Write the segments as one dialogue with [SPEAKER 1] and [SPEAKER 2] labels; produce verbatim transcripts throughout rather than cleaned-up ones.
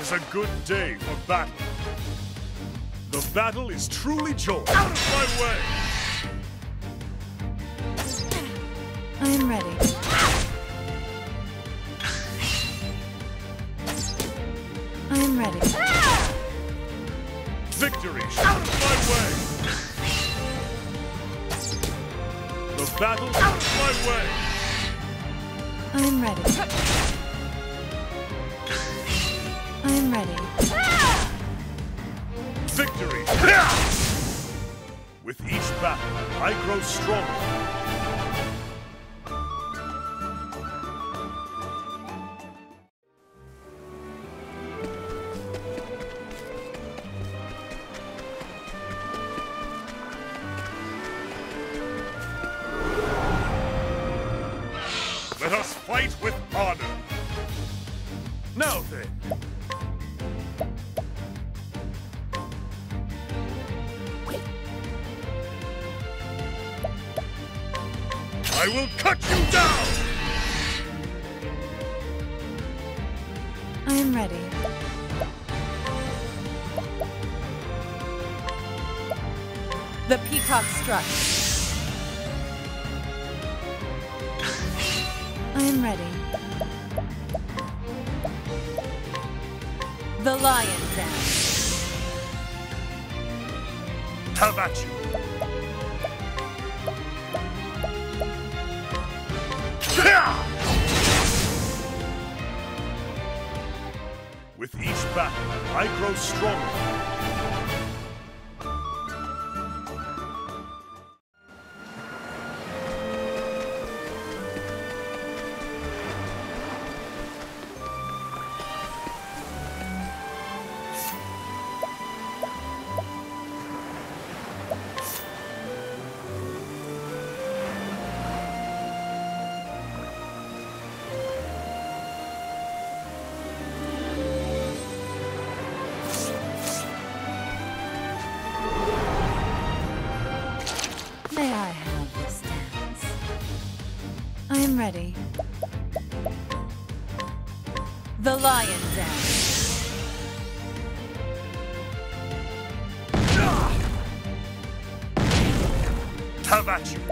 [SPEAKER 1] is a good day for battle. The battle is truly joined. Out of my way!
[SPEAKER 2] I am ready. I am ready.
[SPEAKER 1] Victory! Out of my way! The battle out of my way!
[SPEAKER 2] I am ready. I am ready.
[SPEAKER 1] Victory! With each battle, I grow stronger. Let us fight with honor. Now then. I will cut you down!
[SPEAKER 2] I am ready.
[SPEAKER 3] The peacock struck.
[SPEAKER 2] I am ready.
[SPEAKER 3] The lion dance.
[SPEAKER 1] Have at you! With each battle, I grow stronger.
[SPEAKER 2] May I have this dance? I am ready.
[SPEAKER 3] The lion dance.
[SPEAKER 1] Have at you!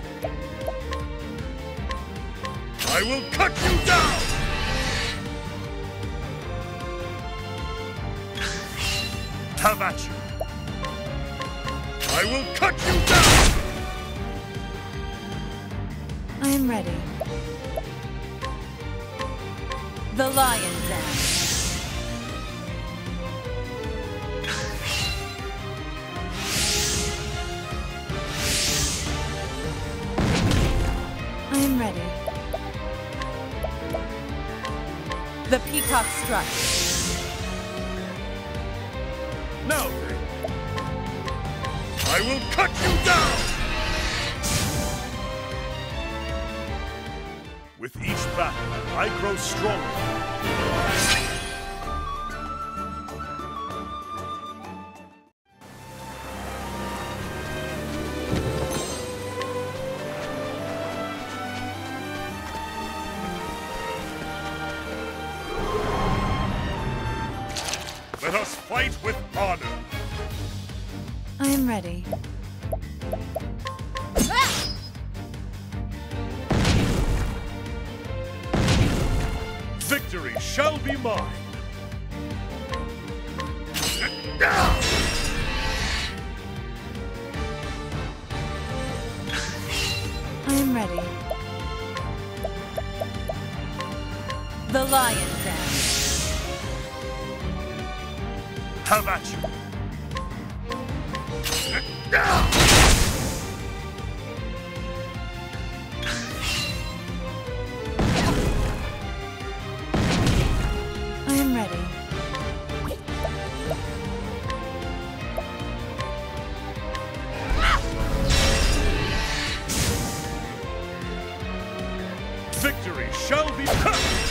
[SPEAKER 1] I will cut you down! Have at you! I will cut you down!
[SPEAKER 2] I am ready.
[SPEAKER 3] The lion dance.
[SPEAKER 2] I am ready.
[SPEAKER 3] The peacock struck.
[SPEAKER 1] Now then, I will cut you down! With each battle, I grow stronger. Let us fight with honor.
[SPEAKER 2] I am ready.
[SPEAKER 1] Victory shall be mine.
[SPEAKER 2] I am ready.
[SPEAKER 3] The lion dance.
[SPEAKER 1] Have at you.
[SPEAKER 2] I am ready.
[SPEAKER 1] Victory shall be perfect.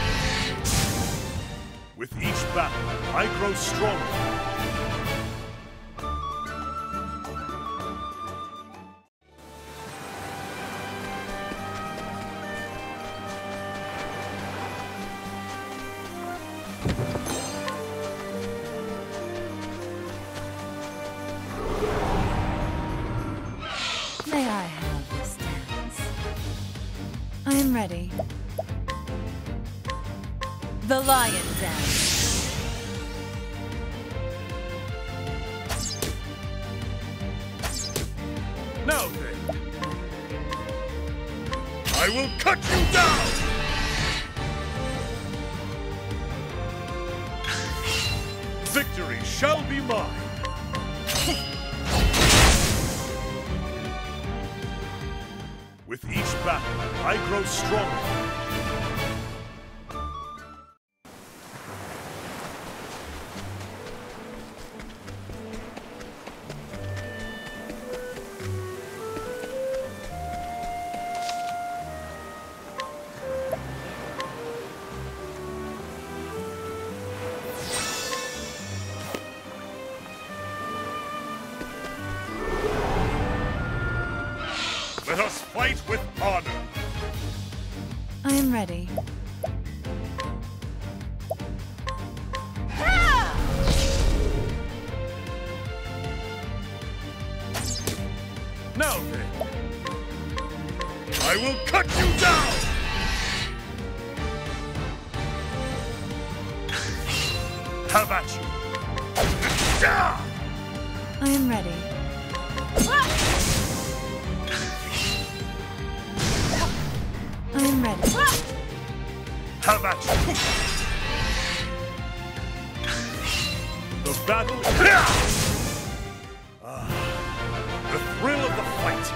[SPEAKER 1] With each battle, I grow stronger.
[SPEAKER 3] The lion dance.
[SPEAKER 1] Now then, I will cut you down! Victory shall be mine! With each battle, I grow stronger. Let us fight with honor.
[SPEAKER 2] I am ready.
[SPEAKER 1] Now then, I will cut you down! Have at you!
[SPEAKER 2] I am ready. I am ready.
[SPEAKER 1] Have at you! The battle is... Ah, the thrill of the fight!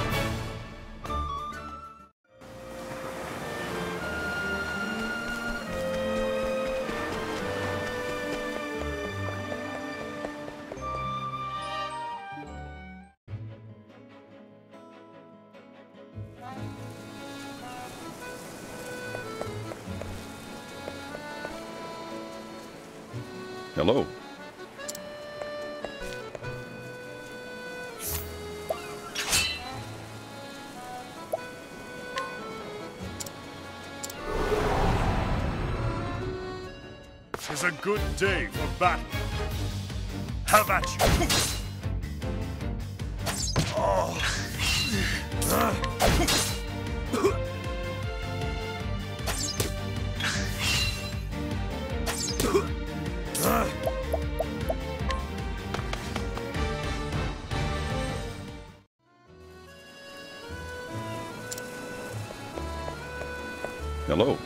[SPEAKER 4] Hello.
[SPEAKER 1] Tis a good day for battle. Have at you! Oh. Uh.
[SPEAKER 4] Hello.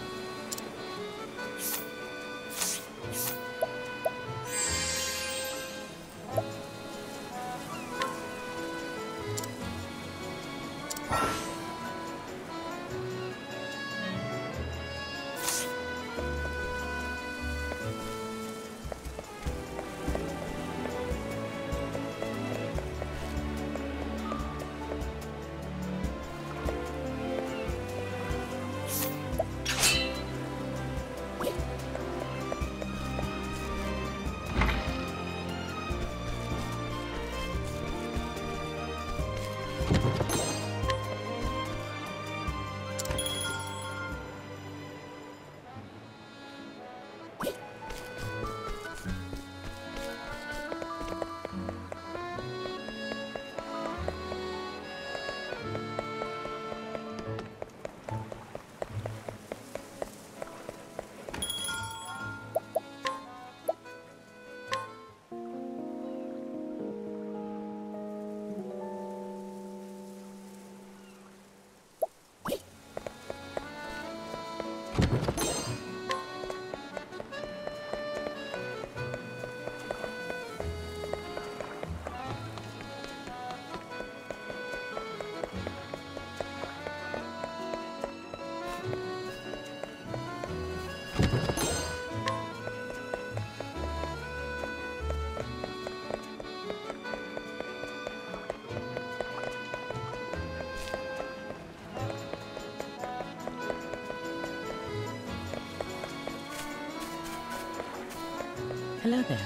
[SPEAKER 5] Hello there.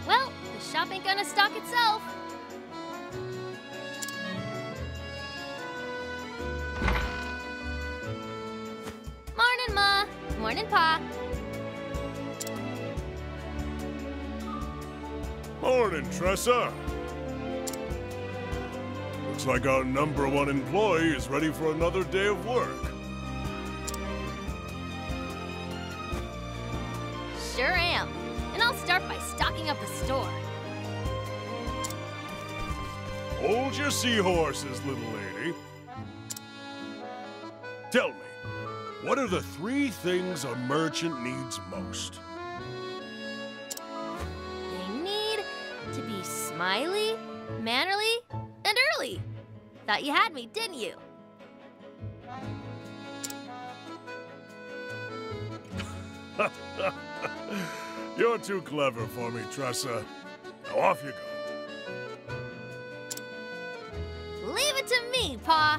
[SPEAKER 4] Well, the shop ain't gonna stock itself. Morning, Ma. Morning, Pa.
[SPEAKER 1] Morning, Tressa. Looks like our number one employee is ready for another day of work.
[SPEAKER 4] Sure am. And I'll start by stocking up the store.
[SPEAKER 1] Hold your seahorses, little lady. Tell me, what are the three things a merchant needs most?
[SPEAKER 4] They need to be smiley, mannerly, and early. Thought you had me, didn't you?
[SPEAKER 1] You're too clever for me, Tressa. Now off you go.
[SPEAKER 4] Leave it to me, Pa.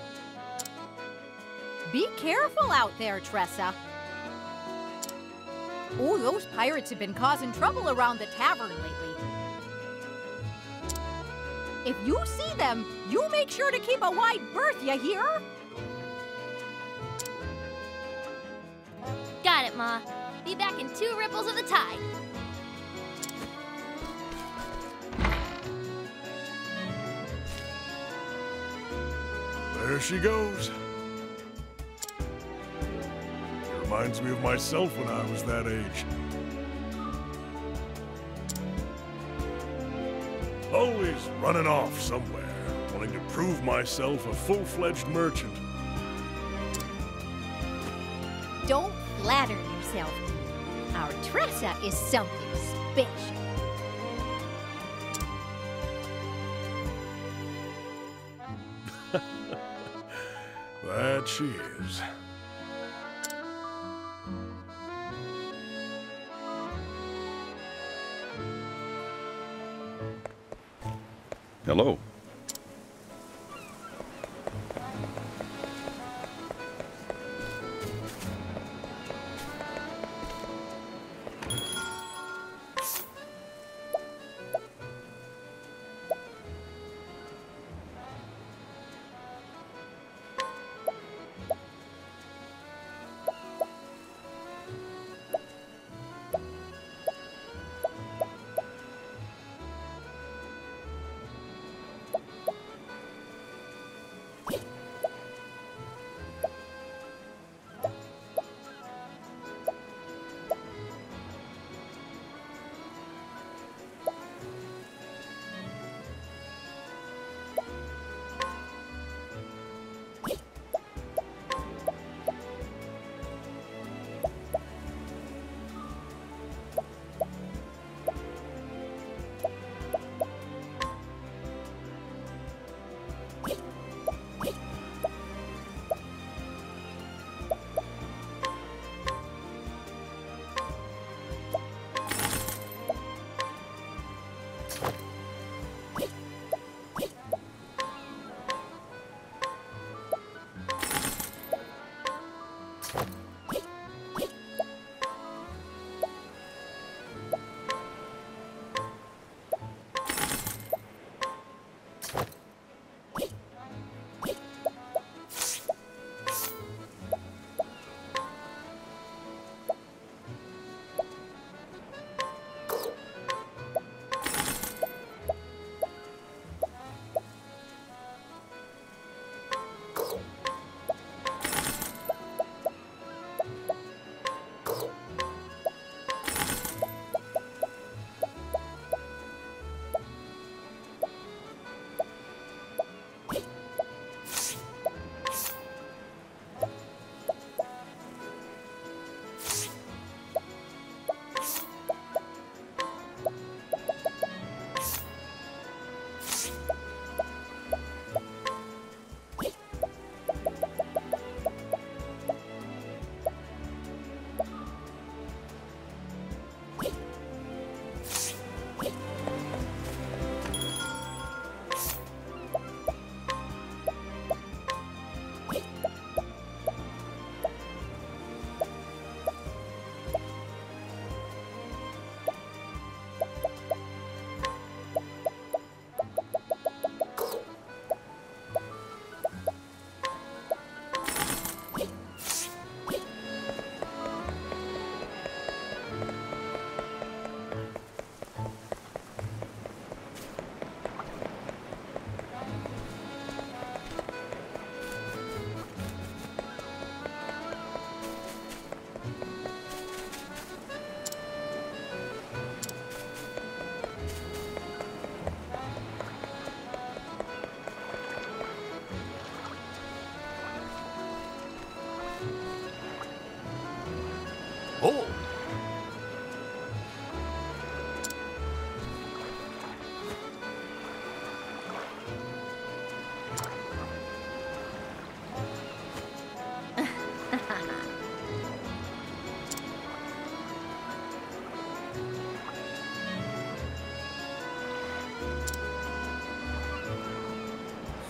[SPEAKER 6] Be careful out there, Tressa. Oh, those pirates have been causing trouble around the tavern lately. If you see them, you make sure to keep a wide berth, you hear?
[SPEAKER 4] Got it, Ma. Be back in two ripples of the tide.
[SPEAKER 1] There she goes. She reminds me of myself when I was that age. Always running off somewhere, wanting to prove myself a full-fledged merchant.
[SPEAKER 6] Don't flatter yourself. Our Tressa is something special.
[SPEAKER 1] That she is.
[SPEAKER 7] Hello.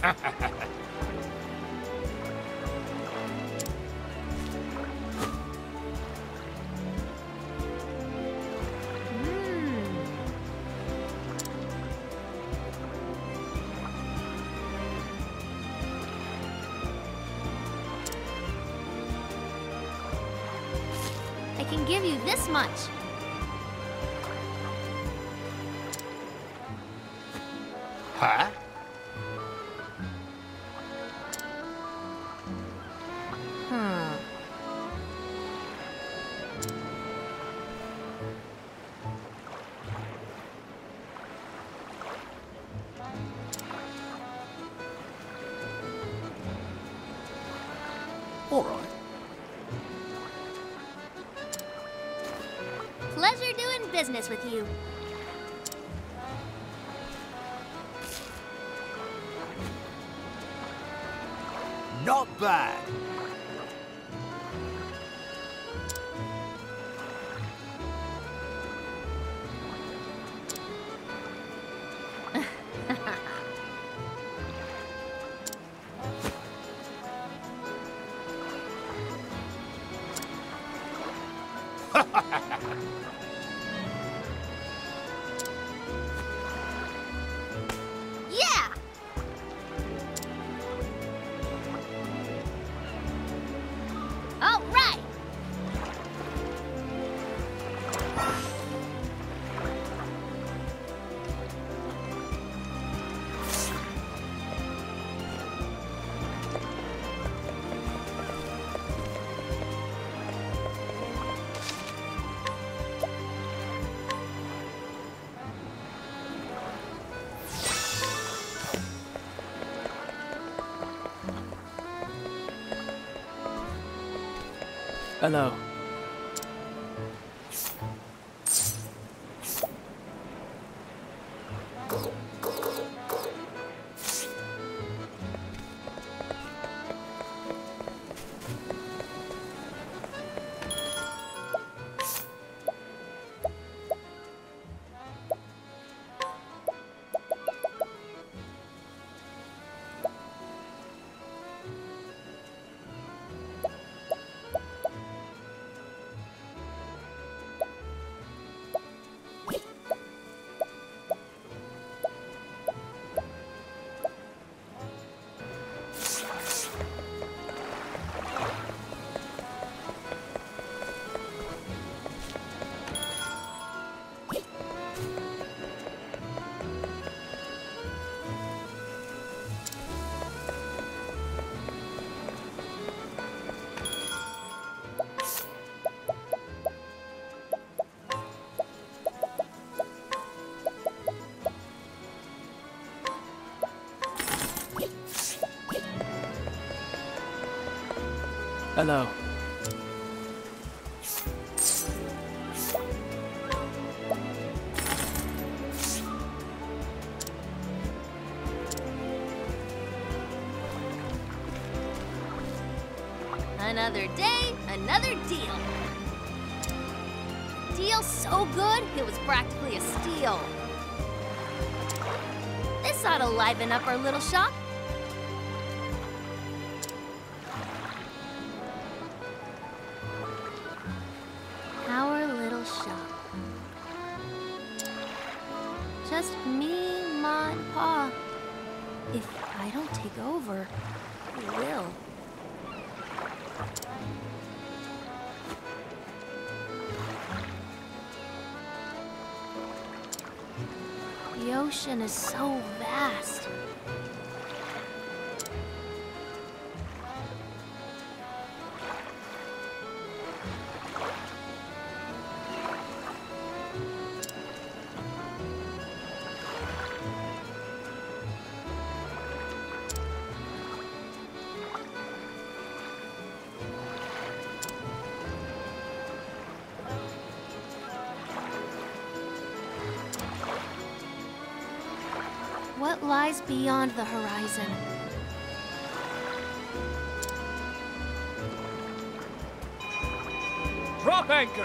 [SPEAKER 4] I can give you this much.
[SPEAKER 8] Huh?
[SPEAKER 4] Hmm.
[SPEAKER 8] All right.
[SPEAKER 4] Pleasure doing business with you.
[SPEAKER 8] Not bad.
[SPEAKER 4] Yeah! All right!
[SPEAKER 9] Hello. Hello.
[SPEAKER 4] Another day, another deal. Deal so good, it was practically a steal. This ought to liven up our little shop. Our little shop. Just me, Ma, and Pa. If I don't take over, who will? The ocean is so vast. What lies beyond the horizon?
[SPEAKER 1] Drop anchor!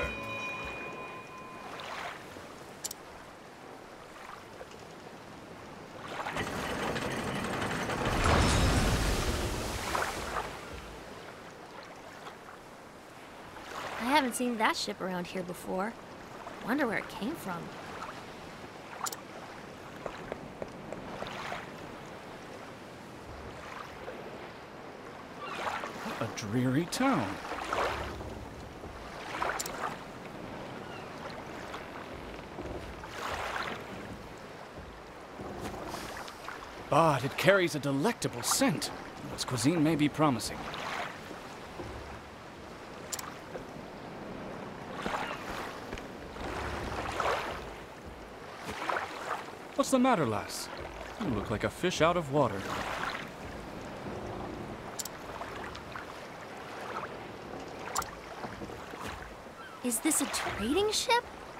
[SPEAKER 4] haven't seen that ship around here before. Wonder where it came from.
[SPEAKER 9] A dreary town. But it carries a delectable scent. Its cuisine may be promising. What's the matter, lass? You look like a fish out of water.
[SPEAKER 4] Is this a trading ship?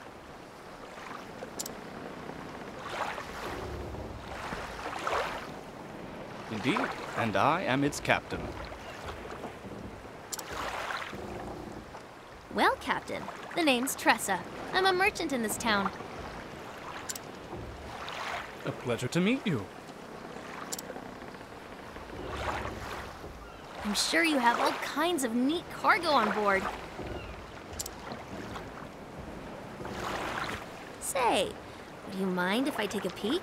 [SPEAKER 9] Indeed, and I am its captain.
[SPEAKER 4] Well, Captain, the name's Tressa. I'm a merchant in this town.
[SPEAKER 9] A pleasure to meet you.
[SPEAKER 4] I'm sure you have all kinds of neat cargo on board. Say, would you mind if I take a peek?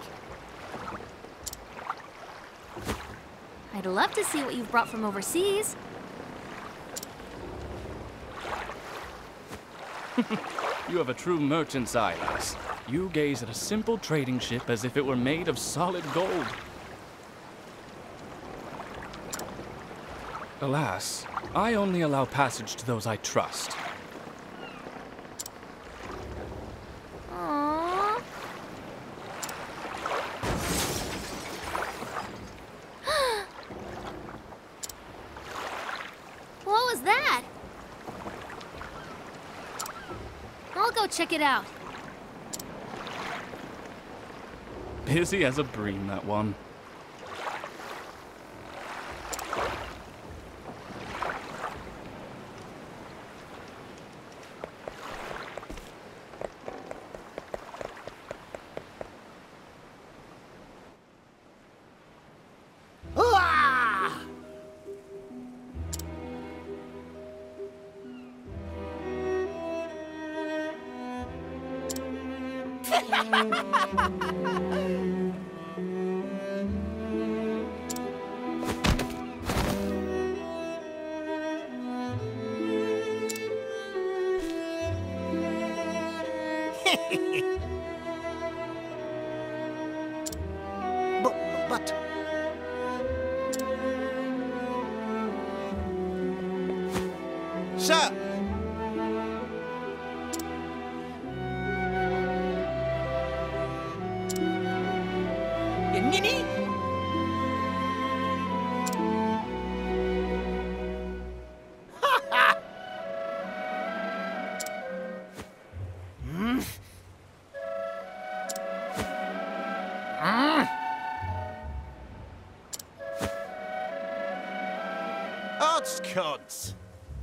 [SPEAKER 4] I'd love to see what you've brought from overseas.
[SPEAKER 9] You have a true merchant's eye, lass. You gaze at a simple trading ship as if it were made of solid gold. Alas, I only allow passage to those I trust.
[SPEAKER 4] Aww. What was that? I'll go check it out.
[SPEAKER 9] Busy as a bream, that one.
[SPEAKER 8] but, but... Sir! Nini? Ha ha! Hmm? Mm. Oddscods!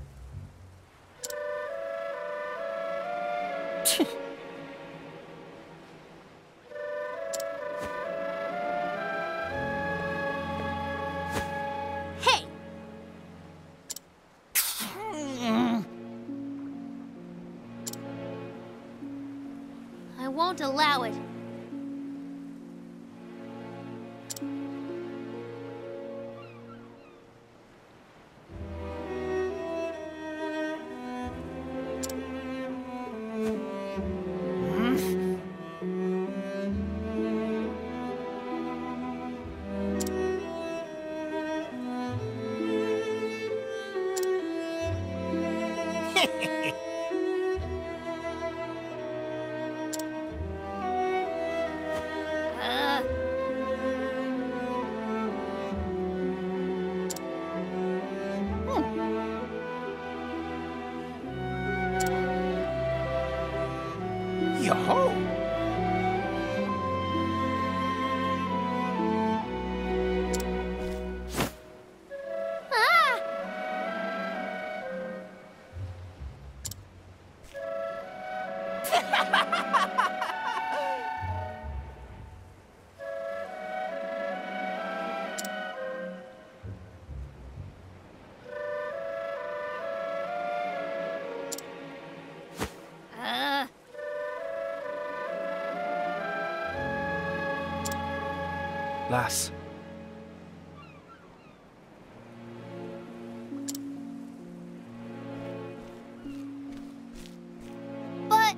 [SPEAKER 4] Hey! I won't allow it.
[SPEAKER 9] Lass.
[SPEAKER 4] But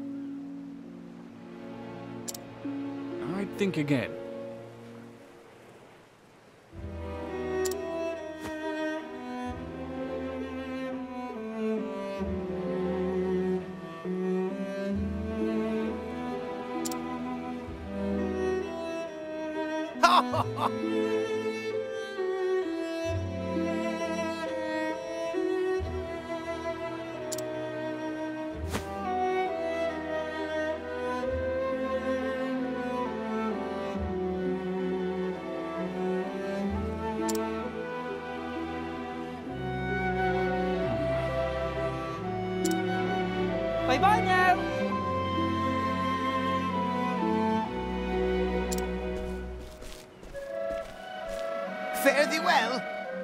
[SPEAKER 9] I'd think again.
[SPEAKER 6] Bye-bye now!
[SPEAKER 8] Fare thee well.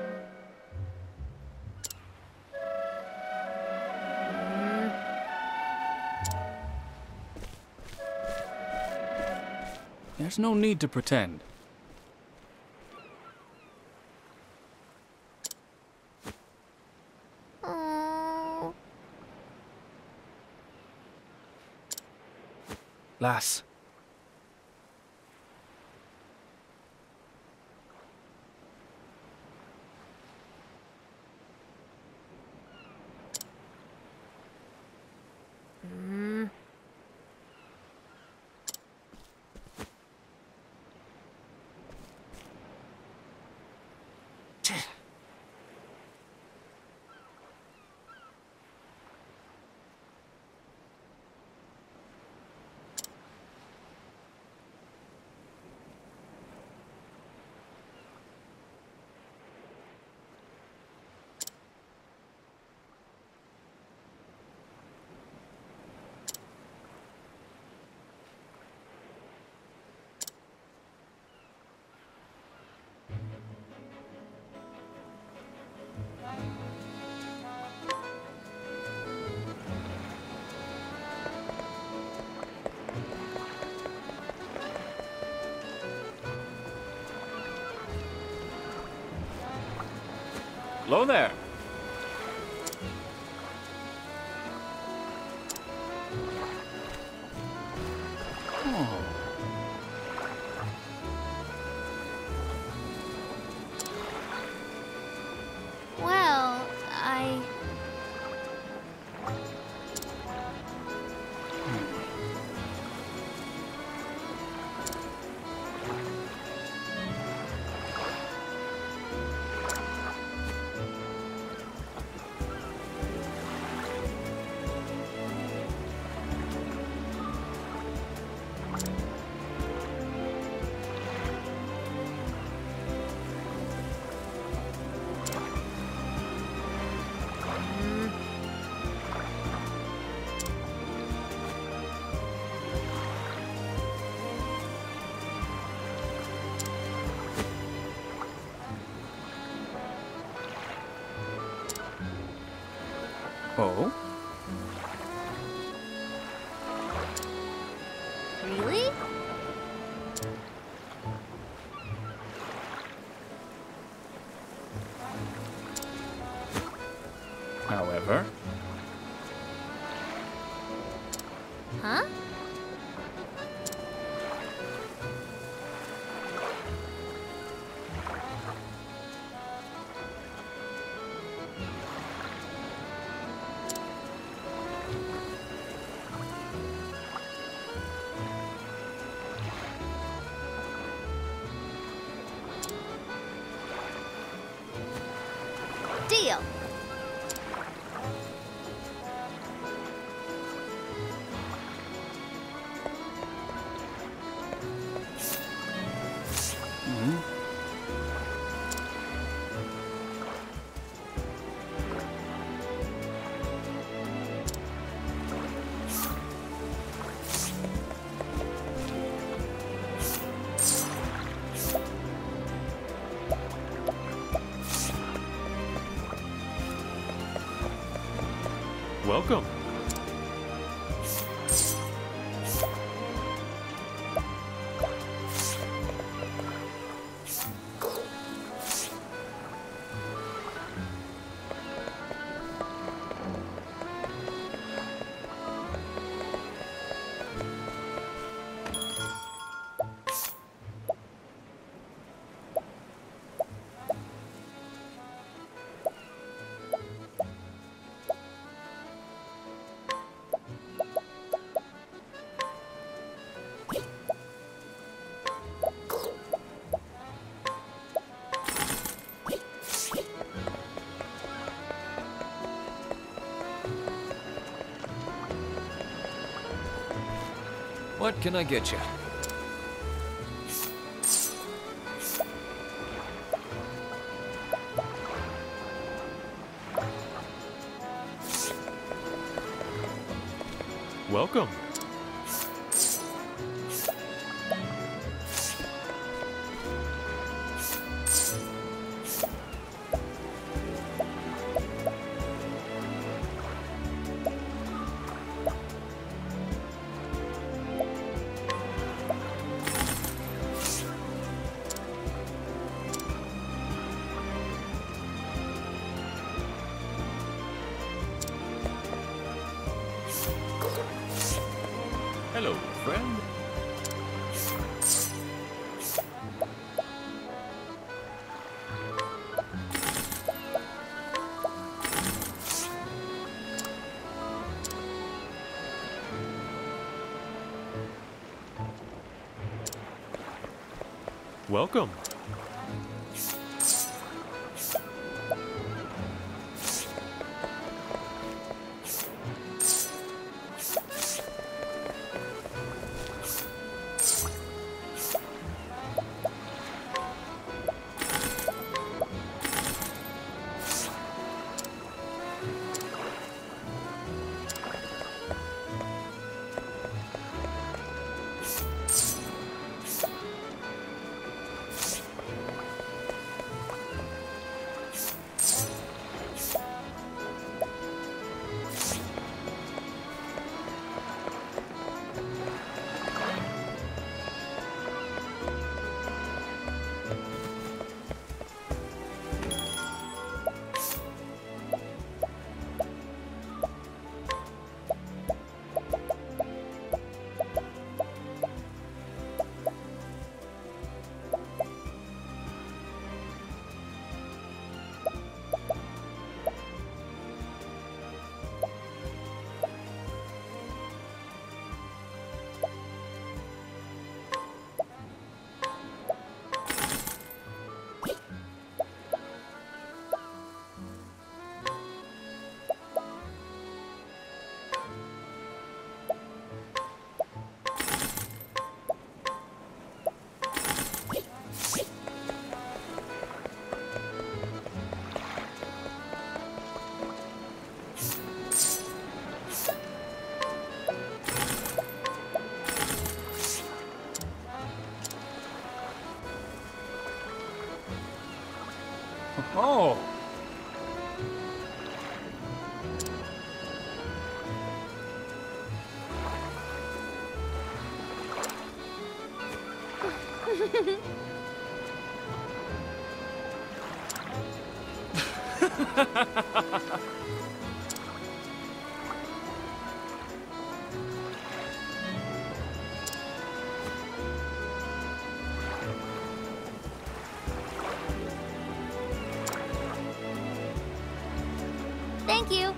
[SPEAKER 9] There's no need to pretend.
[SPEAKER 4] oh,
[SPEAKER 9] Lass. Hello there. Oh.
[SPEAKER 4] well, I...
[SPEAKER 9] Oh?
[SPEAKER 4] Really?
[SPEAKER 9] However,
[SPEAKER 4] Huh? Deal.
[SPEAKER 1] Welcome.
[SPEAKER 10] What can I get you?
[SPEAKER 1] Welcome.
[SPEAKER 9] Hello, friend.
[SPEAKER 1] Welcome.
[SPEAKER 9] Oh!
[SPEAKER 4] Thank you.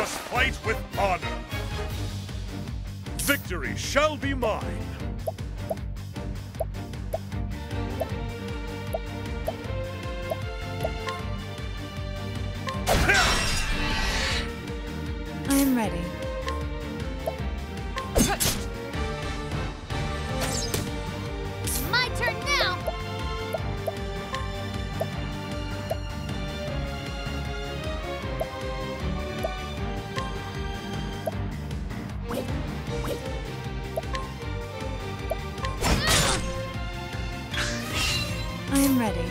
[SPEAKER 1] us fight with honor. Victory shall be mine.
[SPEAKER 2] I'm ready.
[SPEAKER 4] My turn now!
[SPEAKER 2] I'm ready.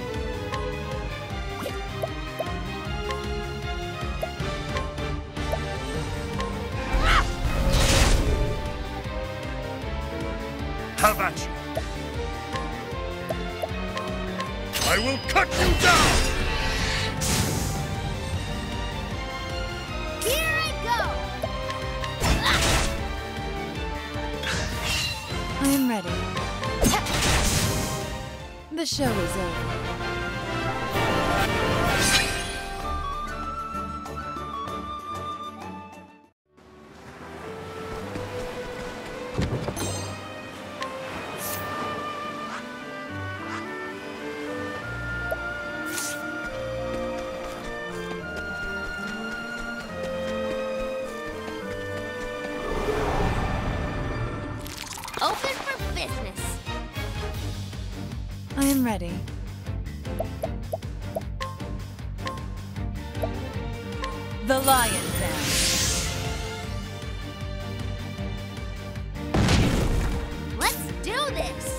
[SPEAKER 1] Have at you. I will cut you down!
[SPEAKER 4] Here I go!
[SPEAKER 2] I'm ready. The show is over.
[SPEAKER 4] Open for business.
[SPEAKER 2] I am ready.
[SPEAKER 3] The Lion's Den.
[SPEAKER 4] Let's do this!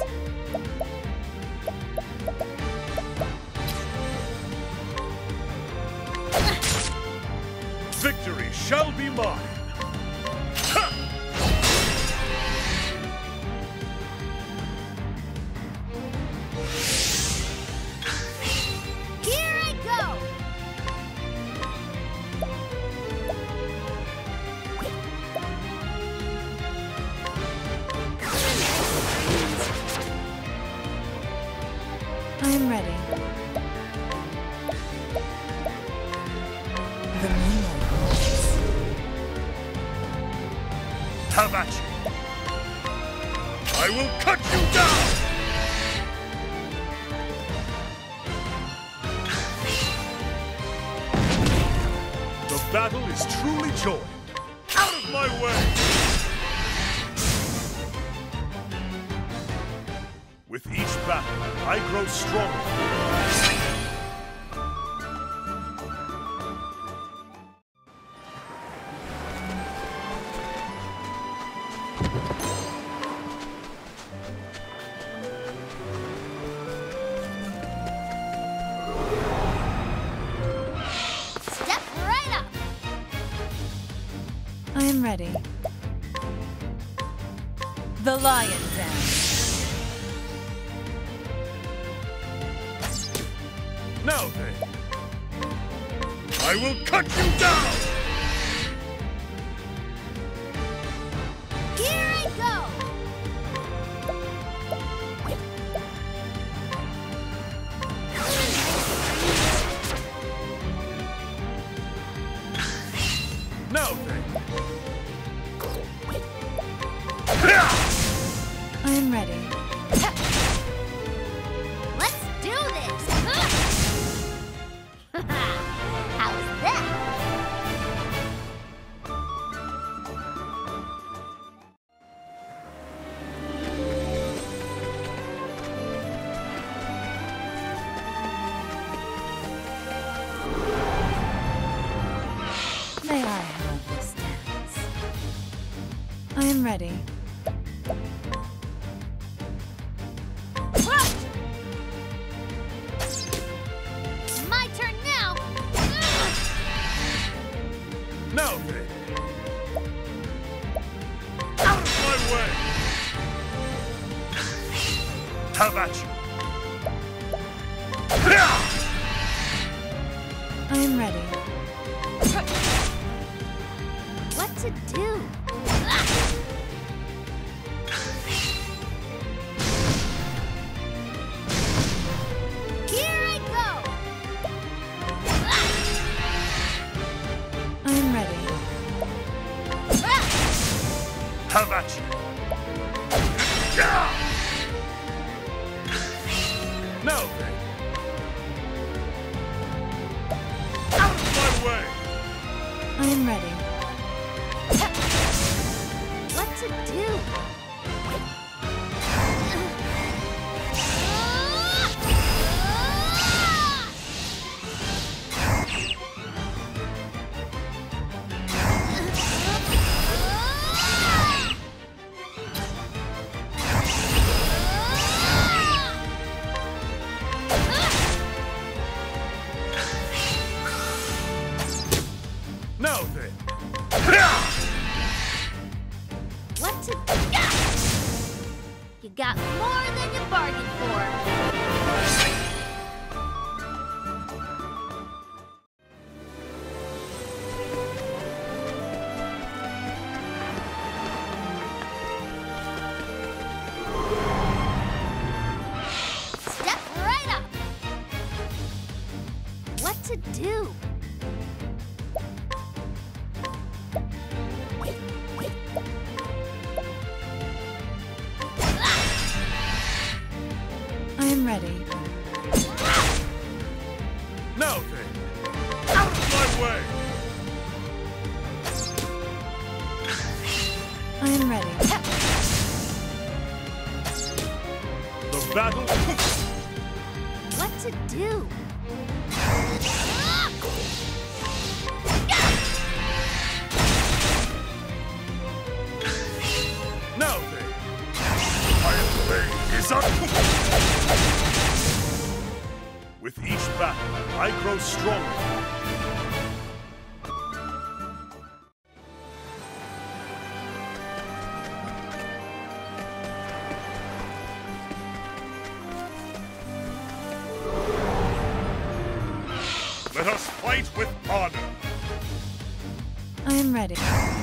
[SPEAKER 1] Victory shall be mine.
[SPEAKER 4] Here I go!
[SPEAKER 2] I am ready. The moonlight glows.
[SPEAKER 1] Have at you. I will cut you down! The battle is truly joined. Out of my way! With each battle, I grow stronger.
[SPEAKER 4] Step right up!
[SPEAKER 2] I am ready.
[SPEAKER 3] The Lion's Den.
[SPEAKER 1] Now then, I will cut you down!
[SPEAKER 4] Here I go!
[SPEAKER 1] Now then.
[SPEAKER 2] I am ready.
[SPEAKER 4] Let's do this! How's that?
[SPEAKER 2] May I have this dance? I am ready.
[SPEAKER 4] My turn now!
[SPEAKER 1] Now then. Out of my way! Have at you.
[SPEAKER 2] I am ready.
[SPEAKER 4] What to do? Here I go!
[SPEAKER 2] I am ready. I am ready.
[SPEAKER 4] What to do?
[SPEAKER 1] Now then.
[SPEAKER 4] What to do? You got more than you bargained for. Step right up. What to do?
[SPEAKER 2] I am ready.
[SPEAKER 1] Now then. Out of my way.
[SPEAKER 2] I am ready.
[SPEAKER 1] The battle.
[SPEAKER 4] What to do?
[SPEAKER 1] Now then. My blade is up. With each battle, I grow stronger. Let us fight with honor.
[SPEAKER 2] I am ready.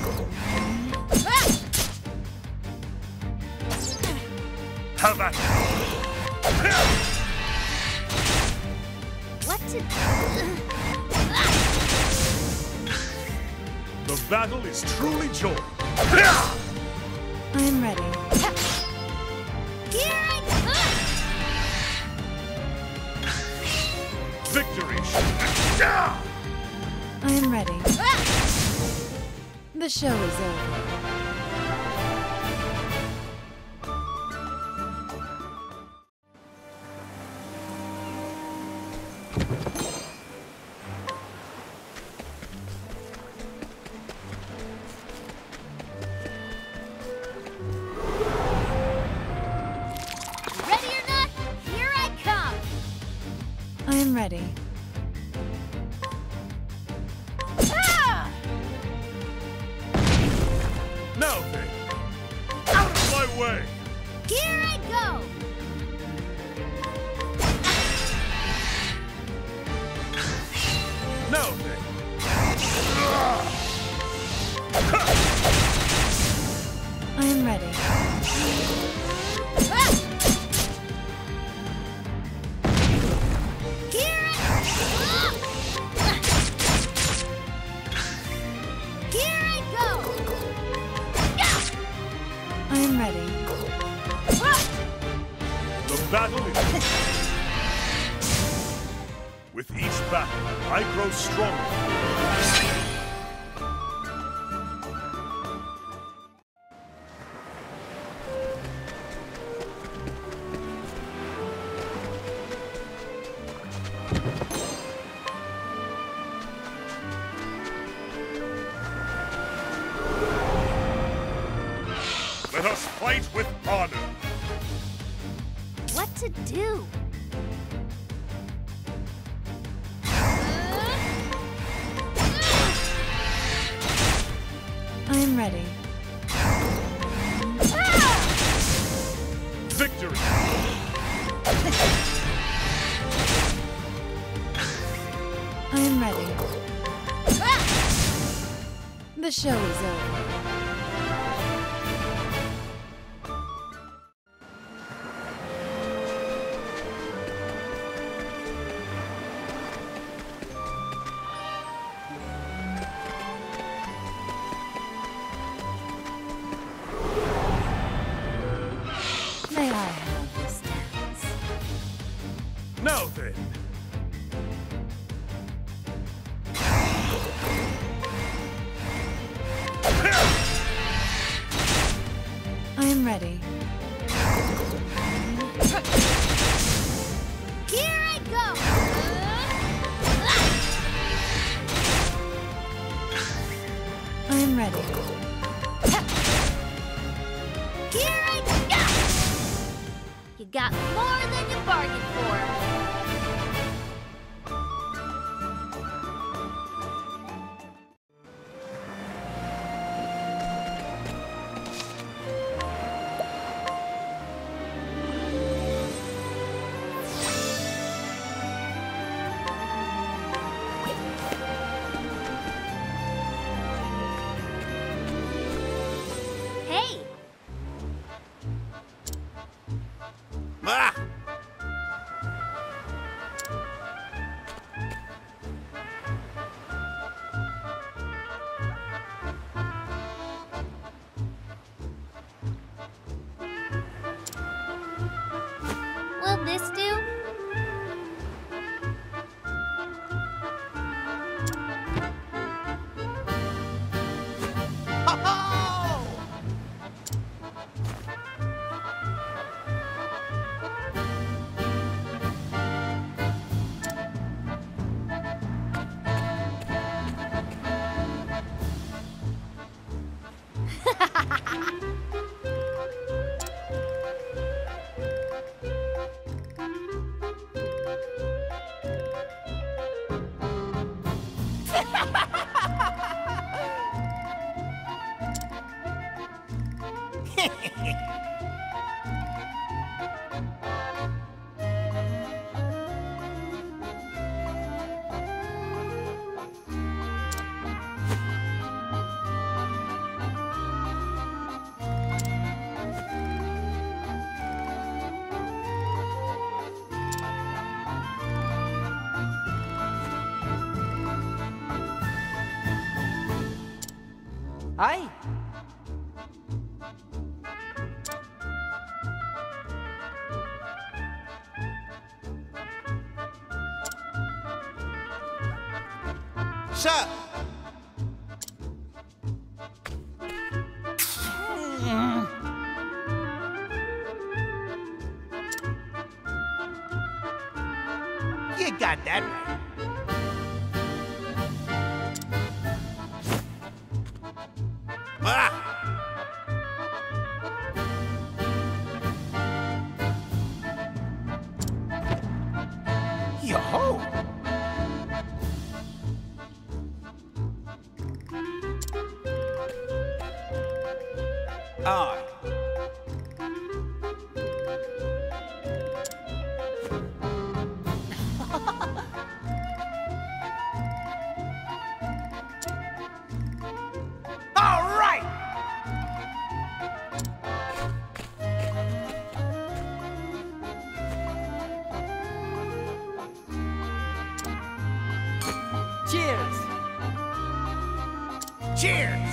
[SPEAKER 1] Have at it.
[SPEAKER 4] What to do?
[SPEAKER 1] The battle is truly joy.
[SPEAKER 2] I am ready.
[SPEAKER 4] Here I
[SPEAKER 1] Victory.
[SPEAKER 2] I am ready. The show is over.
[SPEAKER 4] Ready or not, here I come.
[SPEAKER 2] I am ready.
[SPEAKER 4] Ah!
[SPEAKER 1] Now then. Out of my way.
[SPEAKER 4] Here I go.
[SPEAKER 1] Now then.
[SPEAKER 2] I am ready.
[SPEAKER 4] Ah! Here I ah! Here I go. Yeah!
[SPEAKER 2] I am ready.
[SPEAKER 4] Ah!
[SPEAKER 1] The battle is. With each battle, I grow stronger. Let us fight with honor.
[SPEAKER 4] What to do?
[SPEAKER 2] I am ready.
[SPEAKER 1] Victory.
[SPEAKER 2] I am ready. The show is over. May I have this dance?
[SPEAKER 1] Now then.
[SPEAKER 2] I am ready.
[SPEAKER 4] Here I go!
[SPEAKER 2] I am ready.
[SPEAKER 4] Here I go! You got more than you bargained for.
[SPEAKER 8] Ah!
[SPEAKER 4] Will this do?
[SPEAKER 8] Ho-ho!
[SPEAKER 10] Ay!
[SPEAKER 8] Sir! You got that right. Ah! Yo-ho! Aye. All right!
[SPEAKER 10] Cheers!
[SPEAKER 8] Cheers!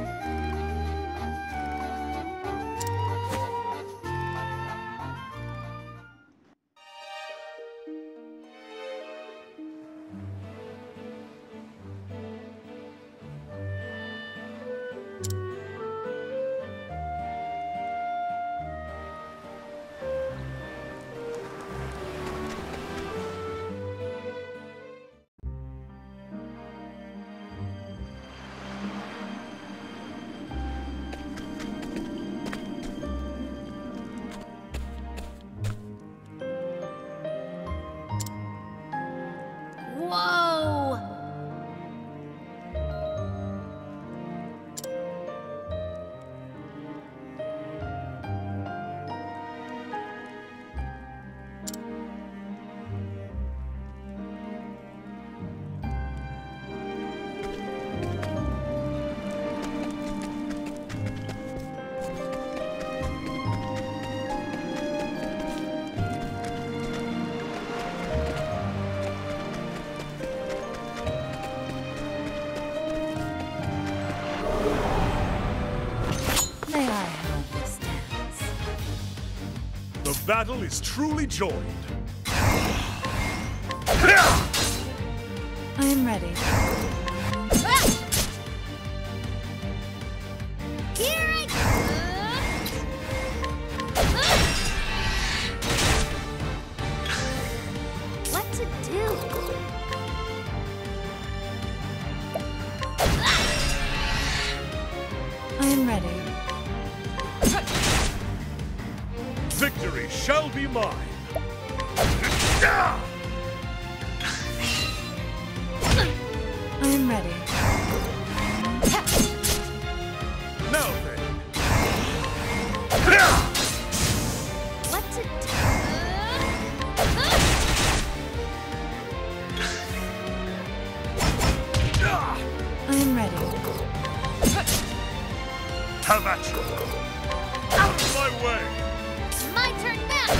[SPEAKER 4] Whoa!
[SPEAKER 2] May I have this dance?
[SPEAKER 1] The battle is truly joined.
[SPEAKER 2] I am ready.
[SPEAKER 1] shall be mine.
[SPEAKER 2] I am ready.
[SPEAKER 1] Now then.
[SPEAKER 4] What to do?
[SPEAKER 2] I am ready.
[SPEAKER 1] Have at you. Out of my way.
[SPEAKER 4] My turn now.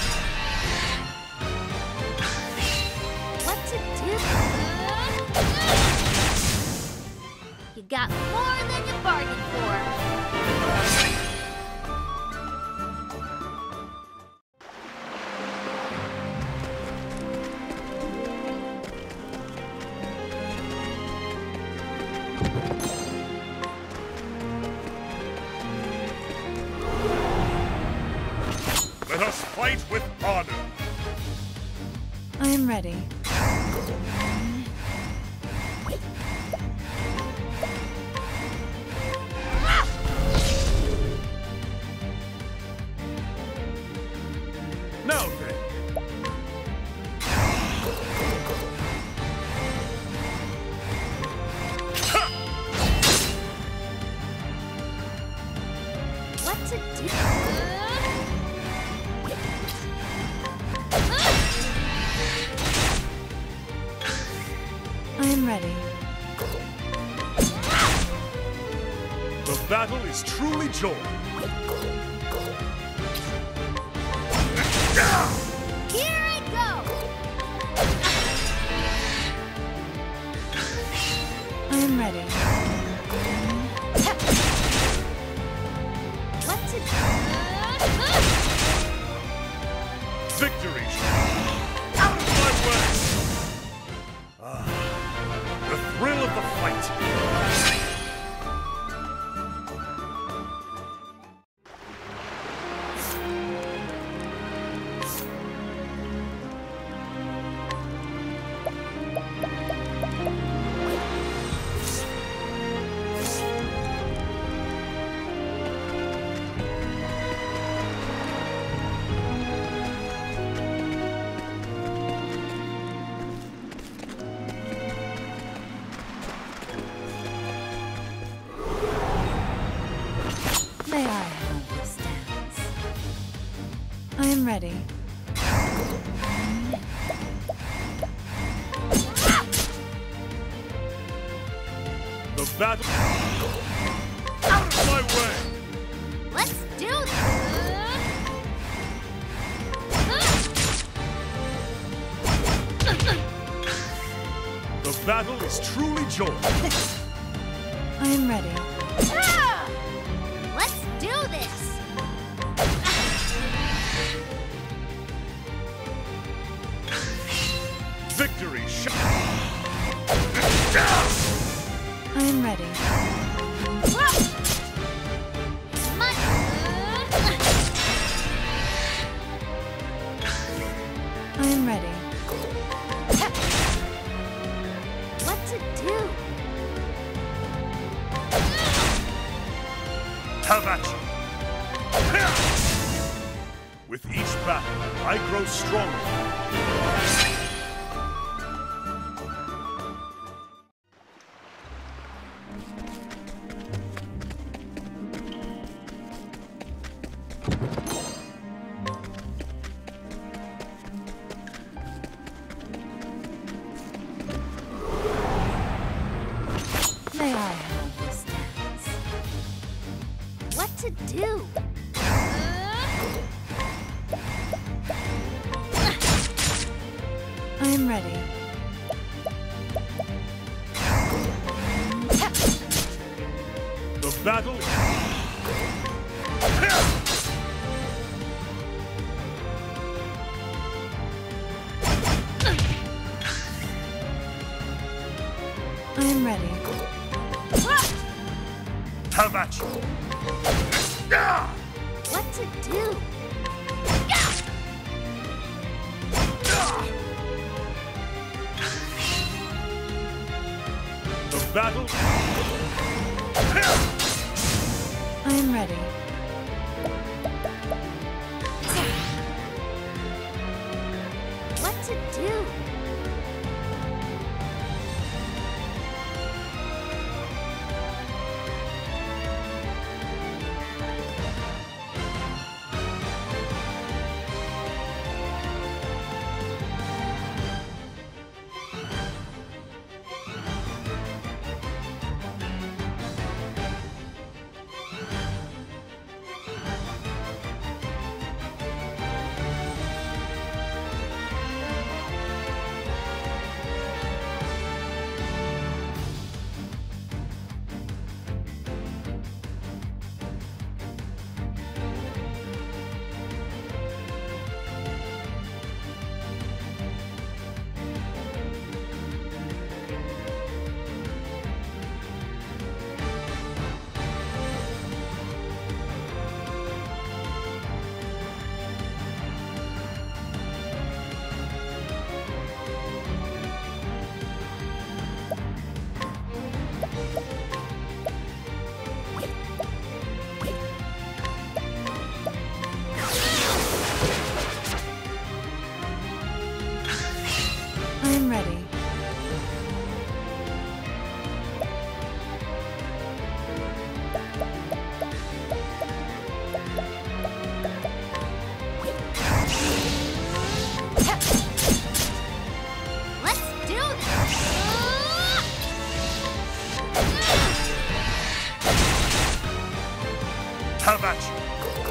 [SPEAKER 4] What to do? You got more than you bargained for.
[SPEAKER 1] Let us fight with honor.
[SPEAKER 2] I am ready.
[SPEAKER 1] Now then.
[SPEAKER 4] What to do?
[SPEAKER 2] I am ready.
[SPEAKER 1] The battle is truly joy.
[SPEAKER 4] Here I go!
[SPEAKER 2] I am ready.
[SPEAKER 4] What to do?
[SPEAKER 1] Victory! Out of my way! Ah, the thrill of the fight.
[SPEAKER 2] May I have this dance? I am ready.
[SPEAKER 1] The battle. Out of my way!
[SPEAKER 4] Let's do
[SPEAKER 1] The battle is truly joy.
[SPEAKER 2] I am ready.
[SPEAKER 4] Ah! Let's do this!
[SPEAKER 1] Victory! sh-
[SPEAKER 2] I am ready.
[SPEAKER 4] My...
[SPEAKER 2] I am ready.
[SPEAKER 4] What to do?
[SPEAKER 1] Have at you! With each battle, I grow stronger.
[SPEAKER 2] May I have this dance?
[SPEAKER 4] What to do?
[SPEAKER 2] I am ready.
[SPEAKER 1] The battle is...
[SPEAKER 2] I am ready.
[SPEAKER 1] Have at you!
[SPEAKER 4] What to do?
[SPEAKER 1] The battle...
[SPEAKER 2] I am ready.
[SPEAKER 1] How about you?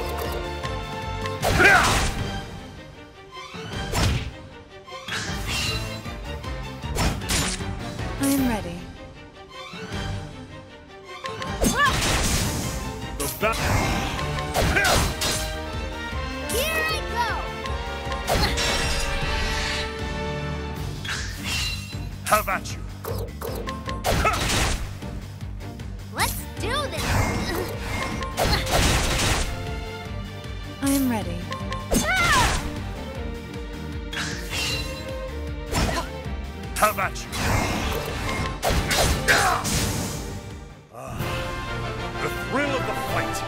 [SPEAKER 2] I am ready.
[SPEAKER 1] The battle.
[SPEAKER 4] Here I go!
[SPEAKER 1] How about you?
[SPEAKER 4] Let's do this!
[SPEAKER 2] I am ready.
[SPEAKER 1] How about you? Ah, the thrill of the fight.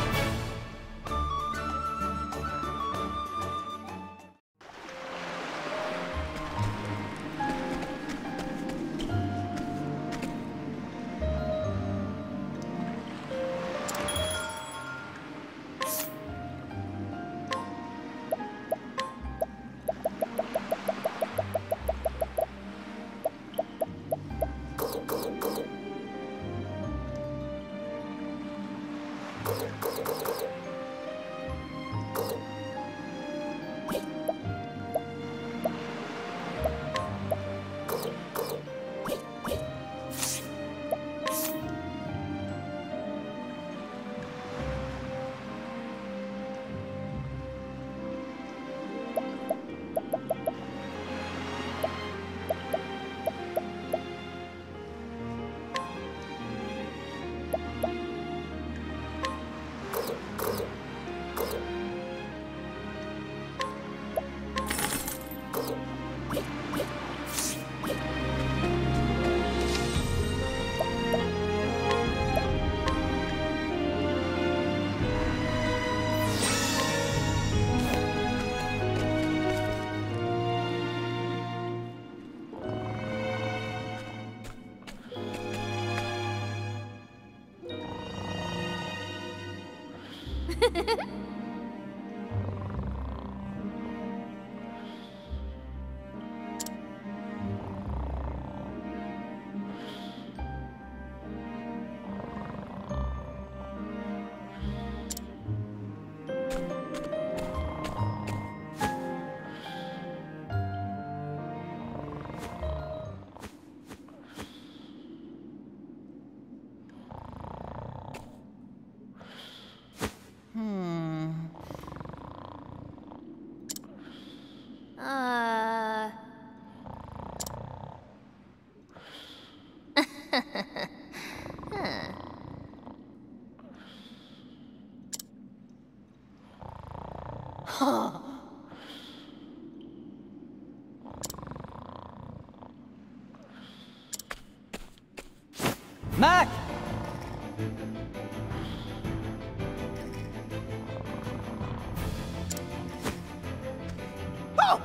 [SPEAKER 4] Uh... huh.
[SPEAKER 10] Mac!
[SPEAKER 8] Oh!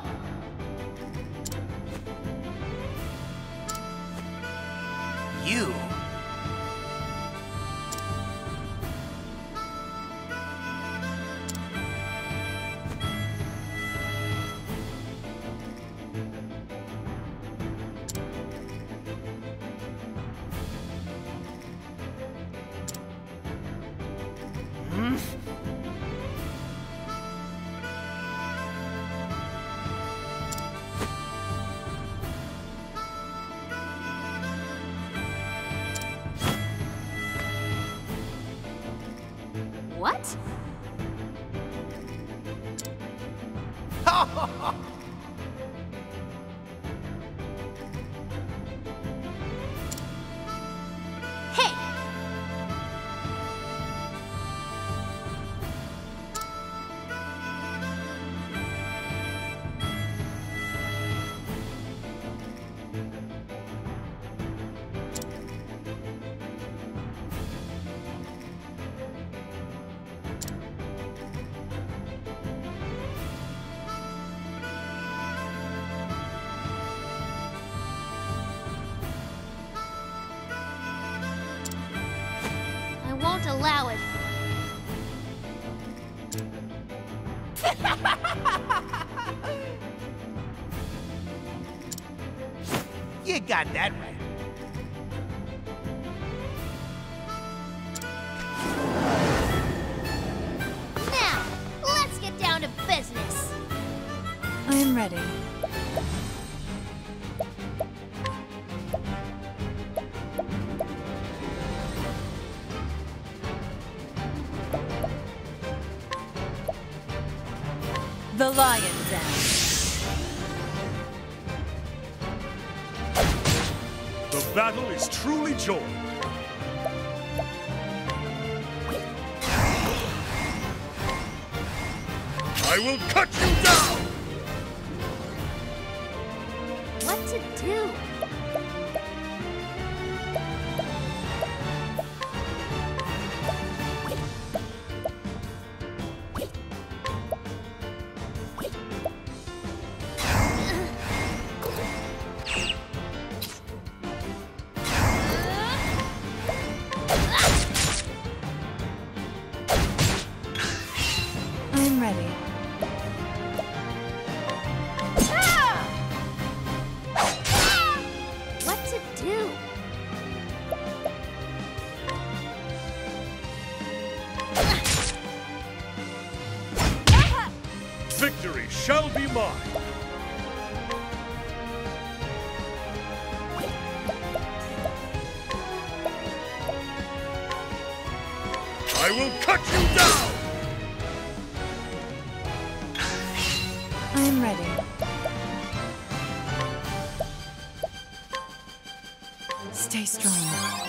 [SPEAKER 8] You. Hmm?
[SPEAKER 4] What? Hey! I won't allow it.
[SPEAKER 8] You got that right.
[SPEAKER 2] I am ready.
[SPEAKER 3] The lion down.
[SPEAKER 1] The battle is truly joined. I will cut you down!
[SPEAKER 4] What to do?
[SPEAKER 2] I am ready.
[SPEAKER 4] What to do?
[SPEAKER 1] Victory shall be mine! I will cut you down!
[SPEAKER 2] I am ready. Stay strong.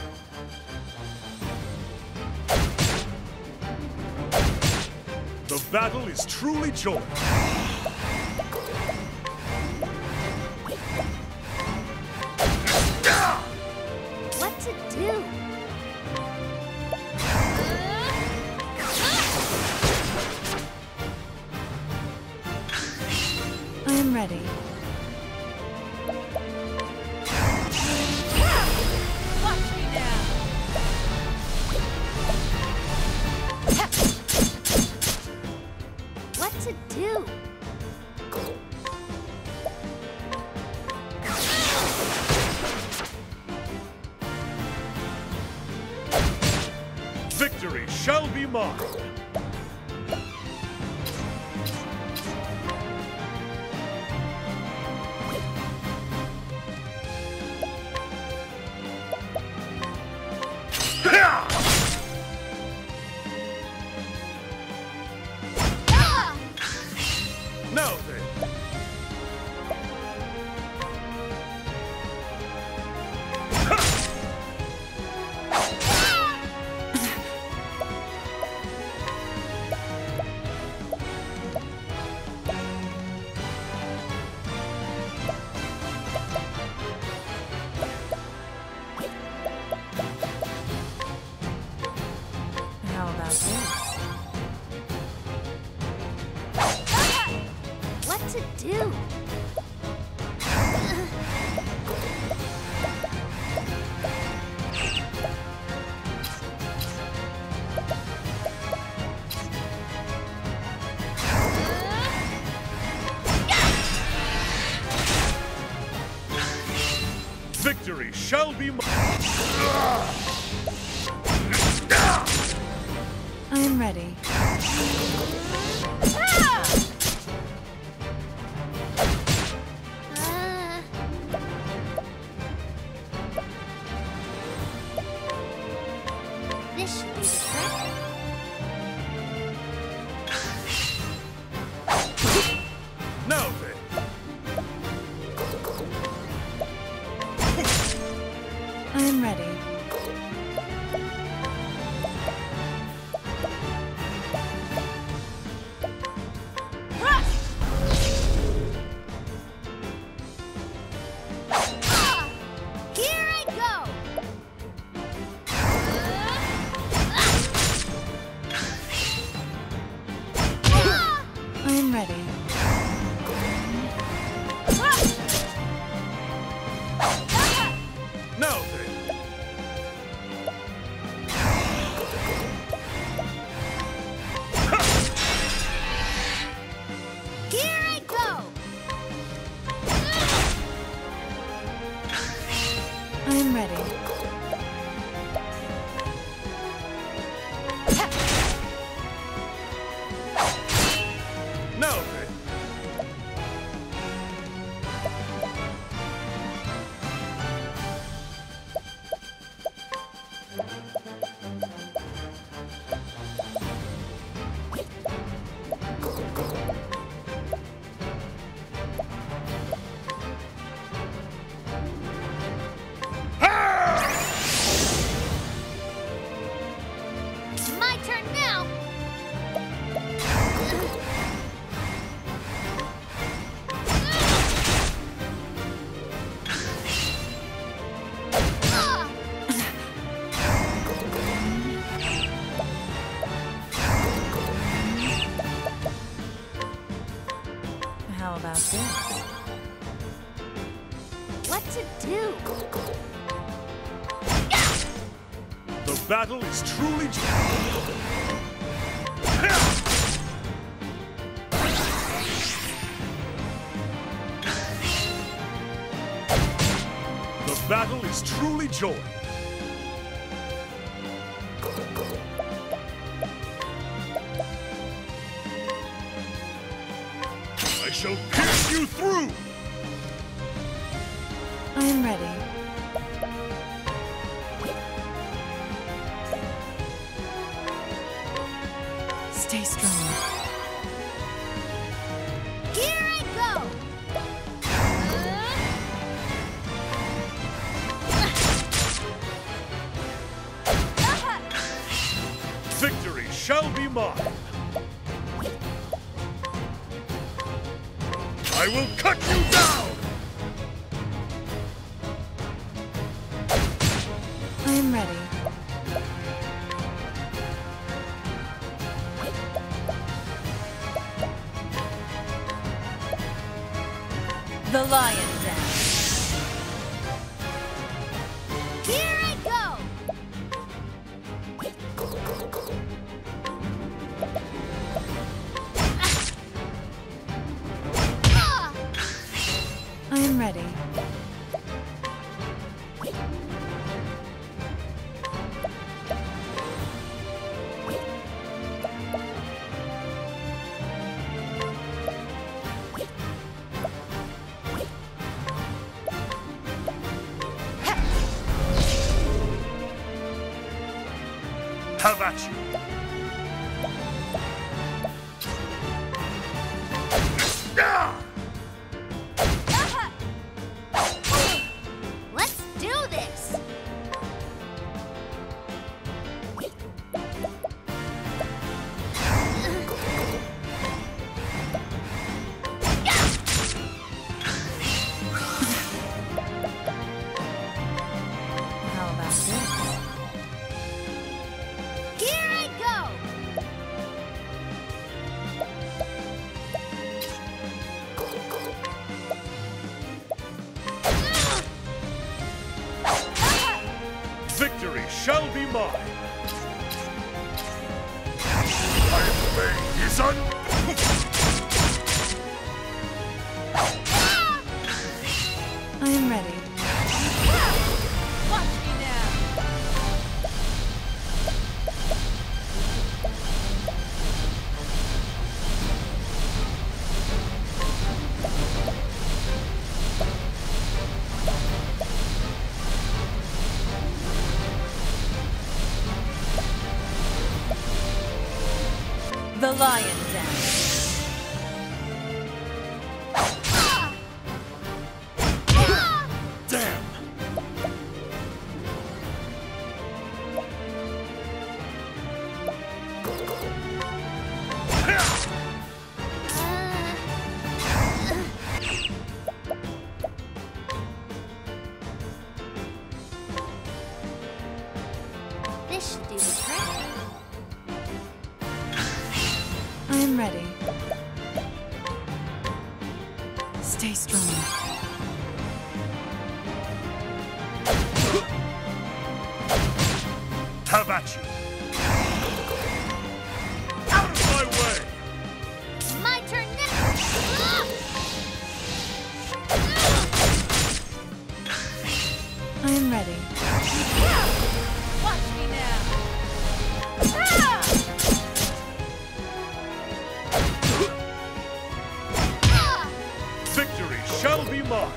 [SPEAKER 1] The battle is truly joined.
[SPEAKER 4] What to do?
[SPEAKER 2] I am ready.
[SPEAKER 3] Watch me now.
[SPEAKER 4] What to do?
[SPEAKER 1] Victory shall be mine! Now then!
[SPEAKER 2] How about this?
[SPEAKER 4] What to do?
[SPEAKER 1] Victory shall be mine!
[SPEAKER 2] I am ready.
[SPEAKER 4] Uh, this should be the trick.
[SPEAKER 1] Now then!
[SPEAKER 2] I am ready.
[SPEAKER 4] Here I go!
[SPEAKER 2] I am ready.
[SPEAKER 1] Now then!
[SPEAKER 4] Here I go!
[SPEAKER 2] I am ready.
[SPEAKER 1] Now then!
[SPEAKER 4] What to do?
[SPEAKER 1] The battle is truly The battle is truly joy. I shall pierce you through!
[SPEAKER 2] I am ready. Stay strong.
[SPEAKER 4] Here I go!
[SPEAKER 1] Victory shall be mine! I will cut you down!
[SPEAKER 2] I am ready.
[SPEAKER 3] The lion dance.
[SPEAKER 4] Here I go! Ah!
[SPEAKER 2] I am ready.
[SPEAKER 1] Have at you! Ah!
[SPEAKER 4] Let's do this!
[SPEAKER 2] How about this?
[SPEAKER 4] Here I go!
[SPEAKER 1] Victory shall be mine! I obey his un...
[SPEAKER 2] I am ready.
[SPEAKER 3] Watch me now. The lion dance.
[SPEAKER 1] Damn!
[SPEAKER 4] This should do the trick.
[SPEAKER 2] I am ready. Stay strong.
[SPEAKER 1] Have at you! Out of my way!
[SPEAKER 4] My turn next!
[SPEAKER 2] I am ready.
[SPEAKER 3] Watch me now.
[SPEAKER 1] Victory shall be mine!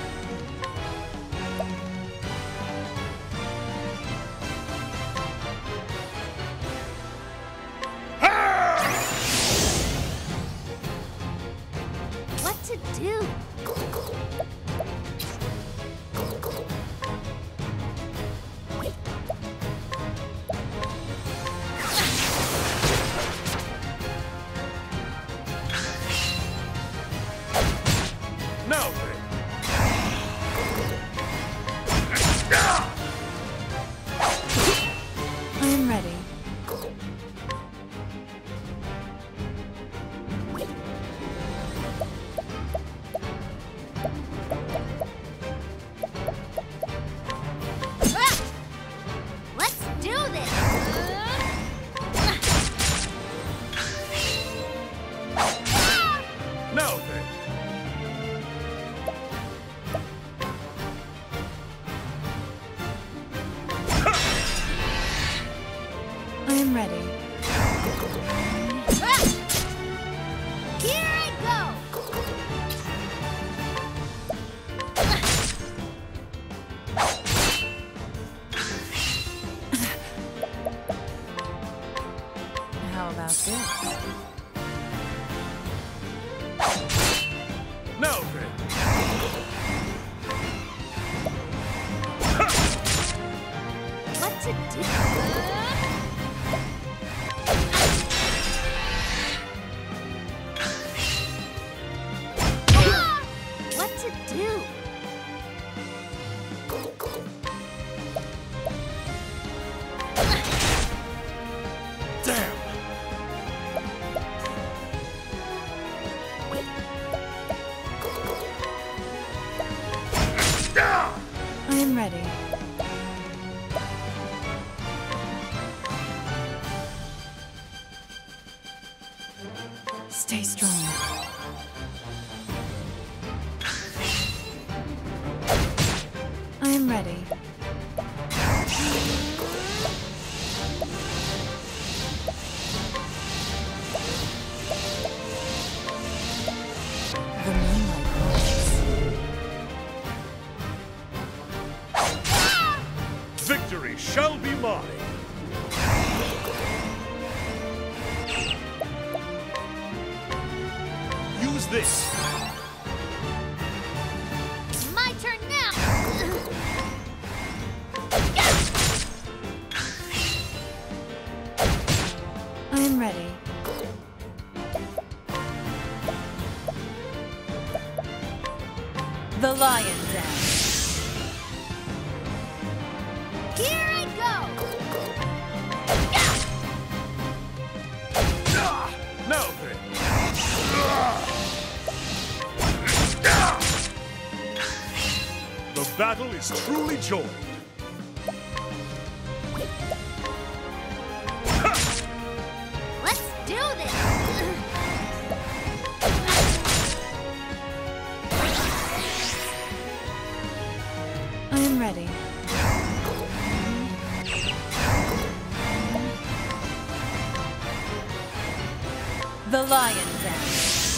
[SPEAKER 4] What to do?
[SPEAKER 2] ready.
[SPEAKER 4] Ah! Here I go!
[SPEAKER 2] How about this?
[SPEAKER 1] Now then.
[SPEAKER 4] What to do? Ah! What to do?
[SPEAKER 1] Damn.
[SPEAKER 2] I am ready. Stay strong. I am ready. The moonlight glows.
[SPEAKER 1] Victory shall be mine. Use this.
[SPEAKER 4] My turn now!
[SPEAKER 2] I am ready.
[SPEAKER 3] The lion dance.
[SPEAKER 4] Here I go!
[SPEAKER 1] Now then. The battle is truly joined.
[SPEAKER 4] Let's do this!
[SPEAKER 2] I am ready.
[SPEAKER 3] The lion dance.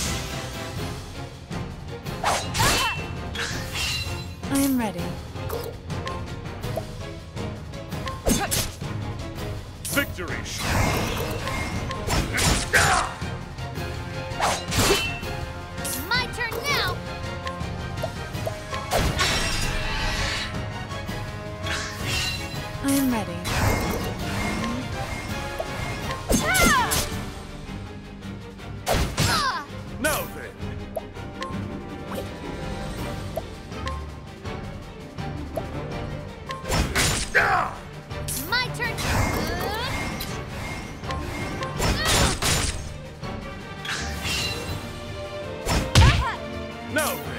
[SPEAKER 2] I am ready.
[SPEAKER 1] Victory.
[SPEAKER 4] My turn now!
[SPEAKER 2] I am ready.
[SPEAKER 4] Ah! Ah!
[SPEAKER 1] Now then.
[SPEAKER 4] My turn!
[SPEAKER 1] Now then.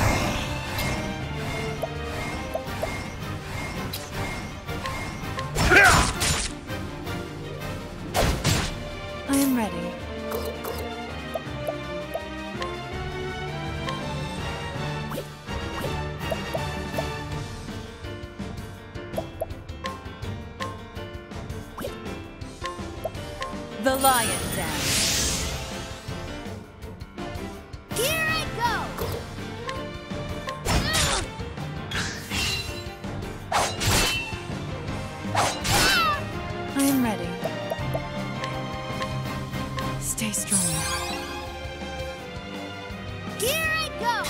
[SPEAKER 2] I am ready.
[SPEAKER 3] The lion dance.
[SPEAKER 4] Here I go!
[SPEAKER 2] I am ready. Stay strong.
[SPEAKER 4] Here I go!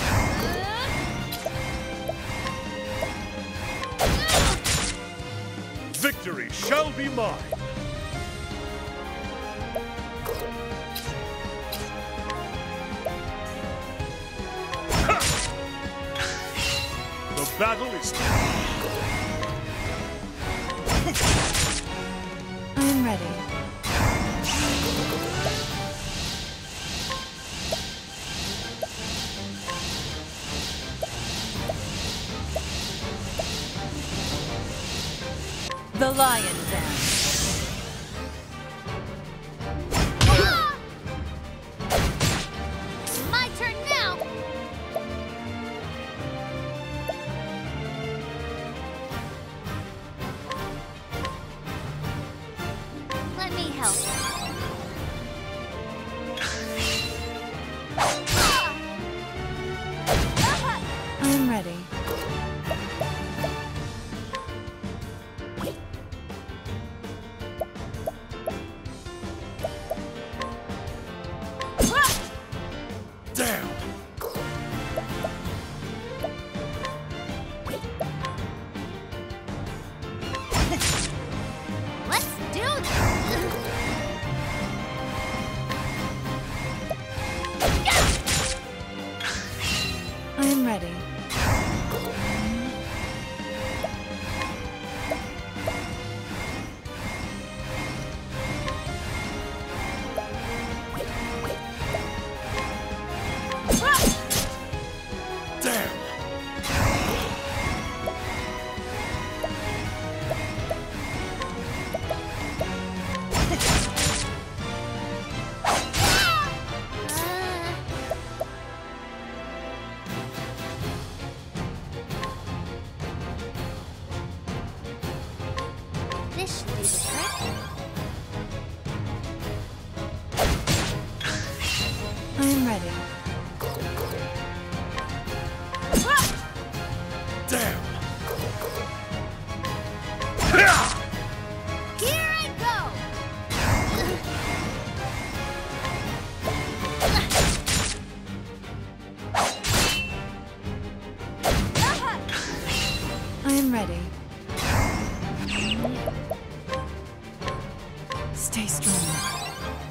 [SPEAKER 1] Victory shall be mine. The battle is.
[SPEAKER 2] I am ready.
[SPEAKER 3] The lion dance.
[SPEAKER 4] Ah! My turn now! Let me help.
[SPEAKER 2] I'm ready.
[SPEAKER 1] Damn!
[SPEAKER 4] Let's do this!
[SPEAKER 2] I'm ready.
[SPEAKER 1] Damn!
[SPEAKER 4] This should do the trick.
[SPEAKER 2] I'm ready.
[SPEAKER 1] Damn!
[SPEAKER 4] Here I go!
[SPEAKER 2] I'm ready. Stay strong.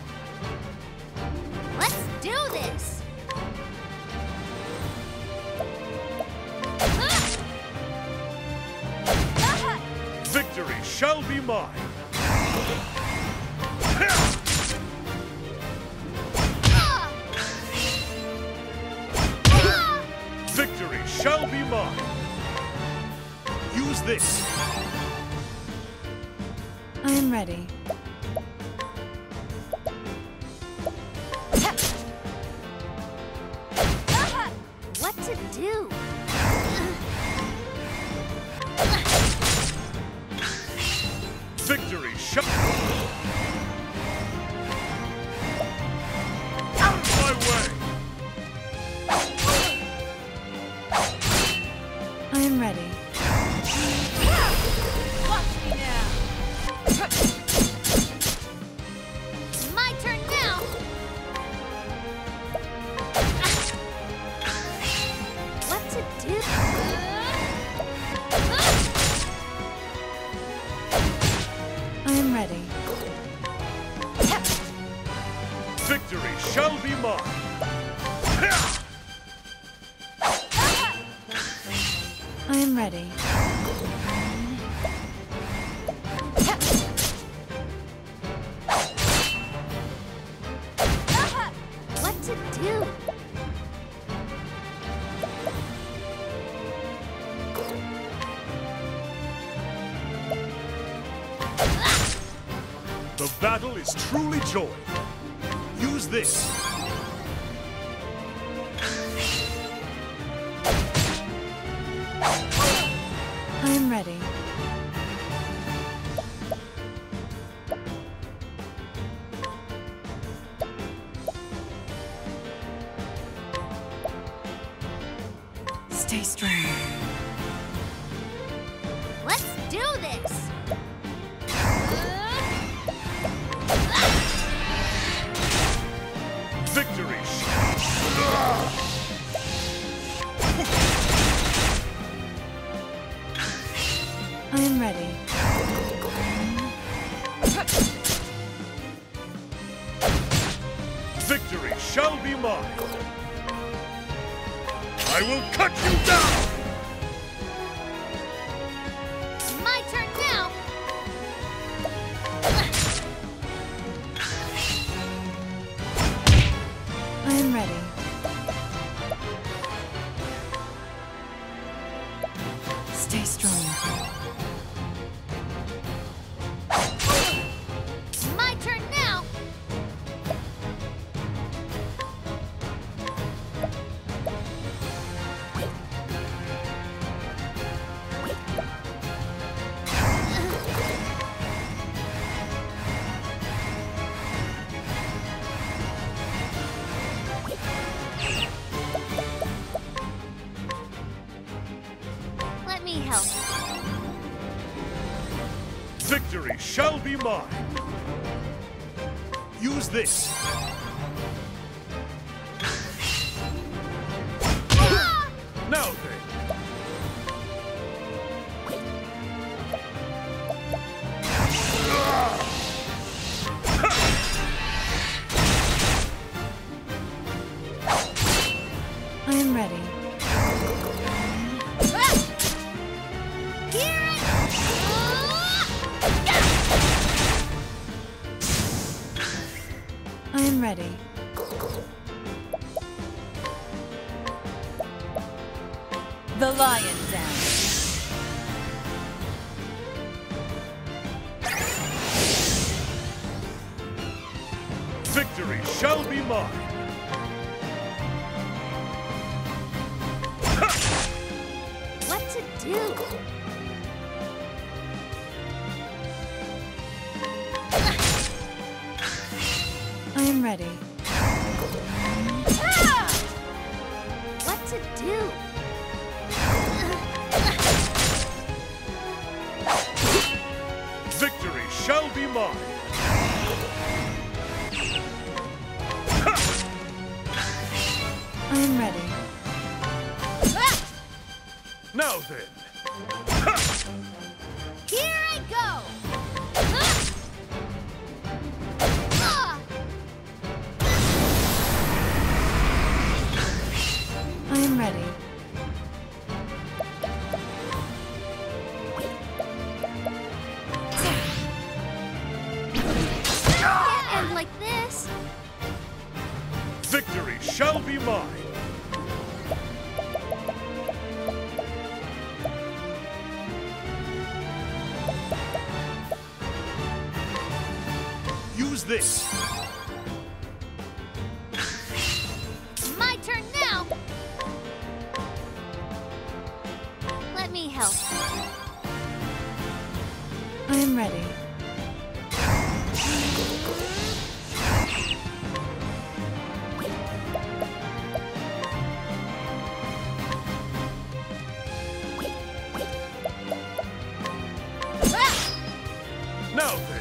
[SPEAKER 4] Let's do this!
[SPEAKER 1] Victory shall be mine! Victory shall be mine! Use this!
[SPEAKER 2] I'm ready.
[SPEAKER 4] What to do?
[SPEAKER 1] Victory shall... Out of my way!
[SPEAKER 2] I'm ready.
[SPEAKER 4] My turn now! What to do?
[SPEAKER 2] I'm ready.
[SPEAKER 1] Victory shall be mine!
[SPEAKER 2] I'm ready.
[SPEAKER 4] What to do?
[SPEAKER 1] The battle is truly joy. Use this.
[SPEAKER 2] I'm ready. Stay strong.
[SPEAKER 4] Let's do this!
[SPEAKER 1] Victory sh-
[SPEAKER 2] I'm ready.
[SPEAKER 1] Victory shall be mine! I will cut you down!
[SPEAKER 4] My turn now!
[SPEAKER 2] I'm ready. Stay strong.
[SPEAKER 4] My turn now! me help.
[SPEAKER 1] Victory shall be mine. Use this. Now then.
[SPEAKER 2] I am ready. I am ready.
[SPEAKER 3] The Lion Dance.
[SPEAKER 1] Victory shall be mine.
[SPEAKER 4] What to do?
[SPEAKER 2] I am ready.
[SPEAKER 4] What to do?
[SPEAKER 1] Victory shall be mine.
[SPEAKER 2] I am ready.
[SPEAKER 1] Now then.
[SPEAKER 4] Here I go!
[SPEAKER 2] I am ready.
[SPEAKER 4] Can't end like this.
[SPEAKER 1] Victory shall be mine. Use this.
[SPEAKER 4] My turn now. Let me help.
[SPEAKER 2] I am ready.
[SPEAKER 1] Now then.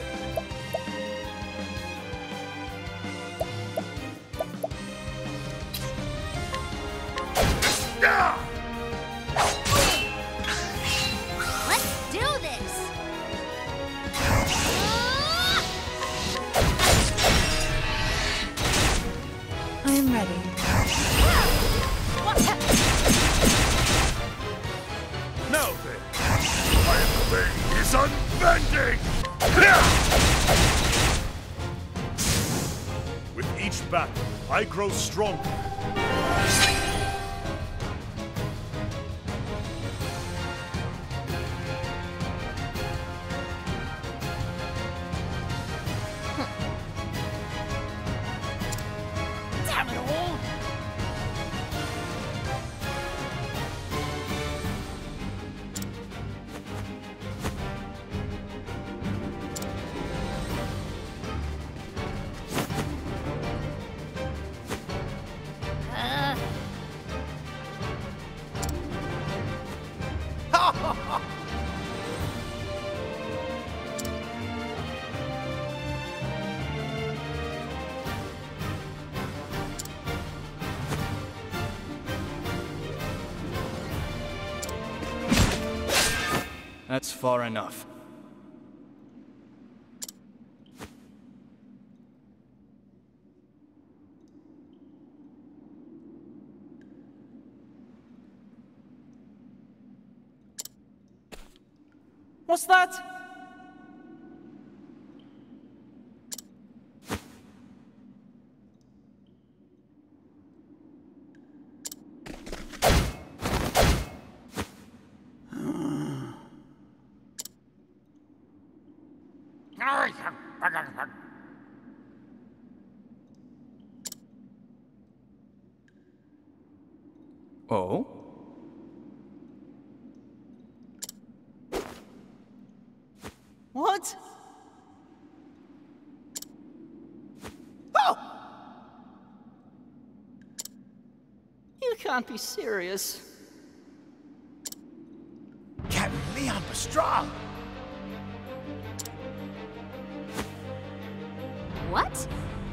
[SPEAKER 4] Let's do this.
[SPEAKER 2] I am ready.
[SPEAKER 1] Now then. My blade is unbending. With each battle, I grow stronger.
[SPEAKER 8] Damn it all!
[SPEAKER 4] Uh,
[SPEAKER 9] That's far enough.
[SPEAKER 10] What's that?
[SPEAKER 9] Oh?
[SPEAKER 10] What? Oh! You can't be serious.
[SPEAKER 8] Captain Leon Pastrana.
[SPEAKER 4] What?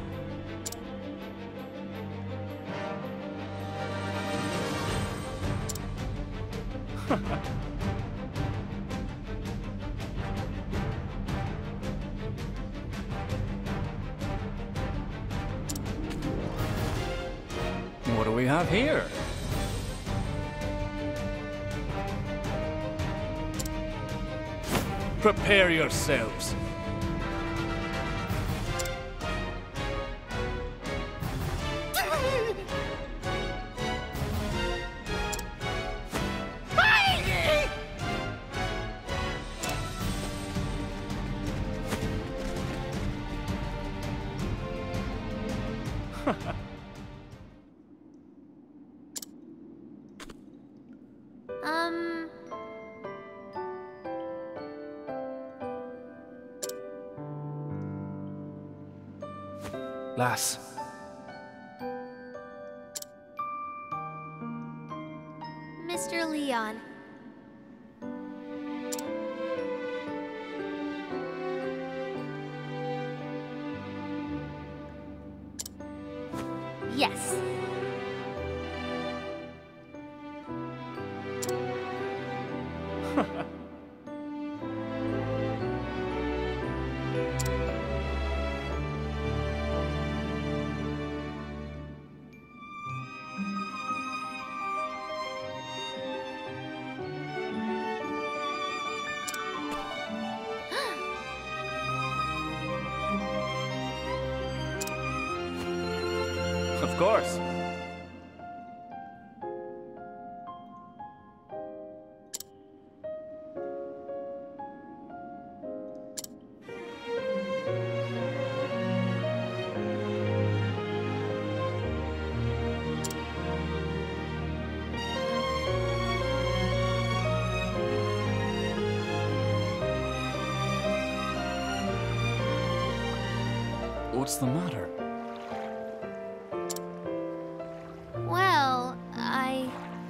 [SPEAKER 9] What do we have here? Prepare yourselves.
[SPEAKER 4] Um...
[SPEAKER 9] Lass,
[SPEAKER 4] Mister Leon. Yes.
[SPEAKER 9] of course. What's the matter?
[SPEAKER 4] Well, I...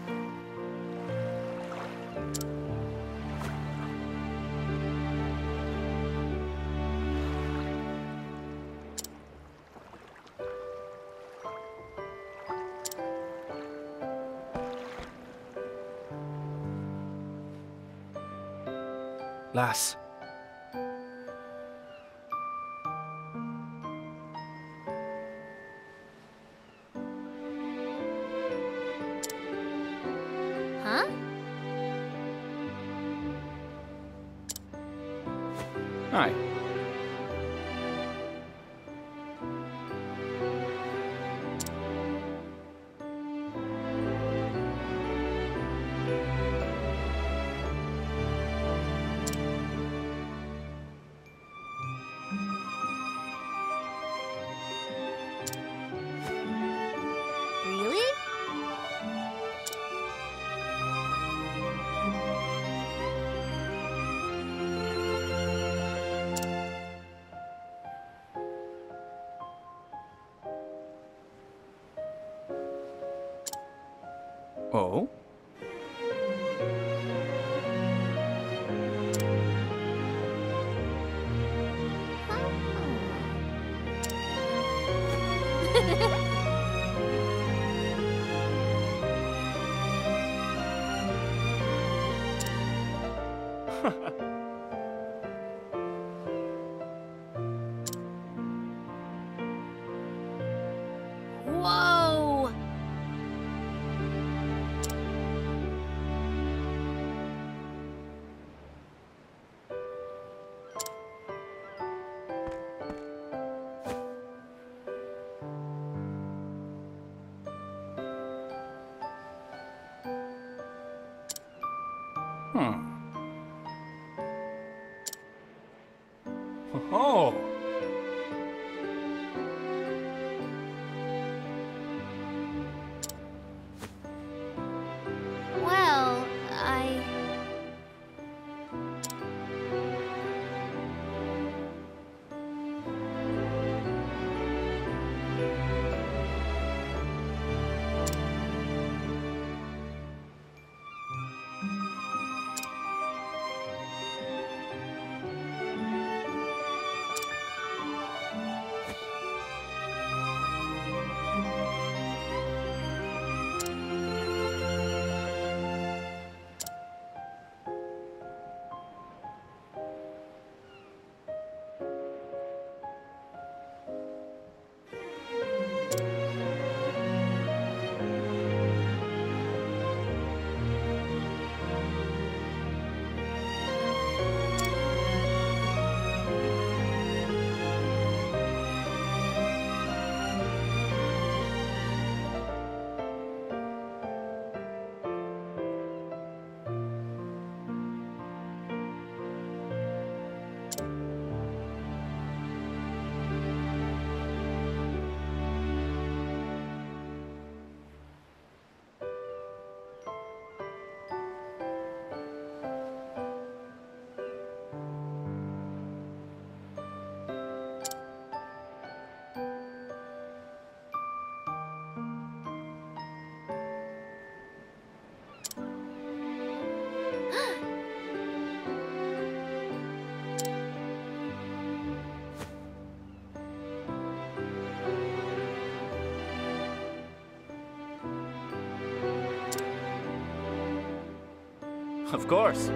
[SPEAKER 9] Lass,
[SPEAKER 4] Huh?
[SPEAKER 9] aye.
[SPEAKER 4] Really?
[SPEAKER 9] Oh?
[SPEAKER 4] Whoa!
[SPEAKER 9] Hmm. Oh.
[SPEAKER 4] Well, I...
[SPEAKER 9] Of course.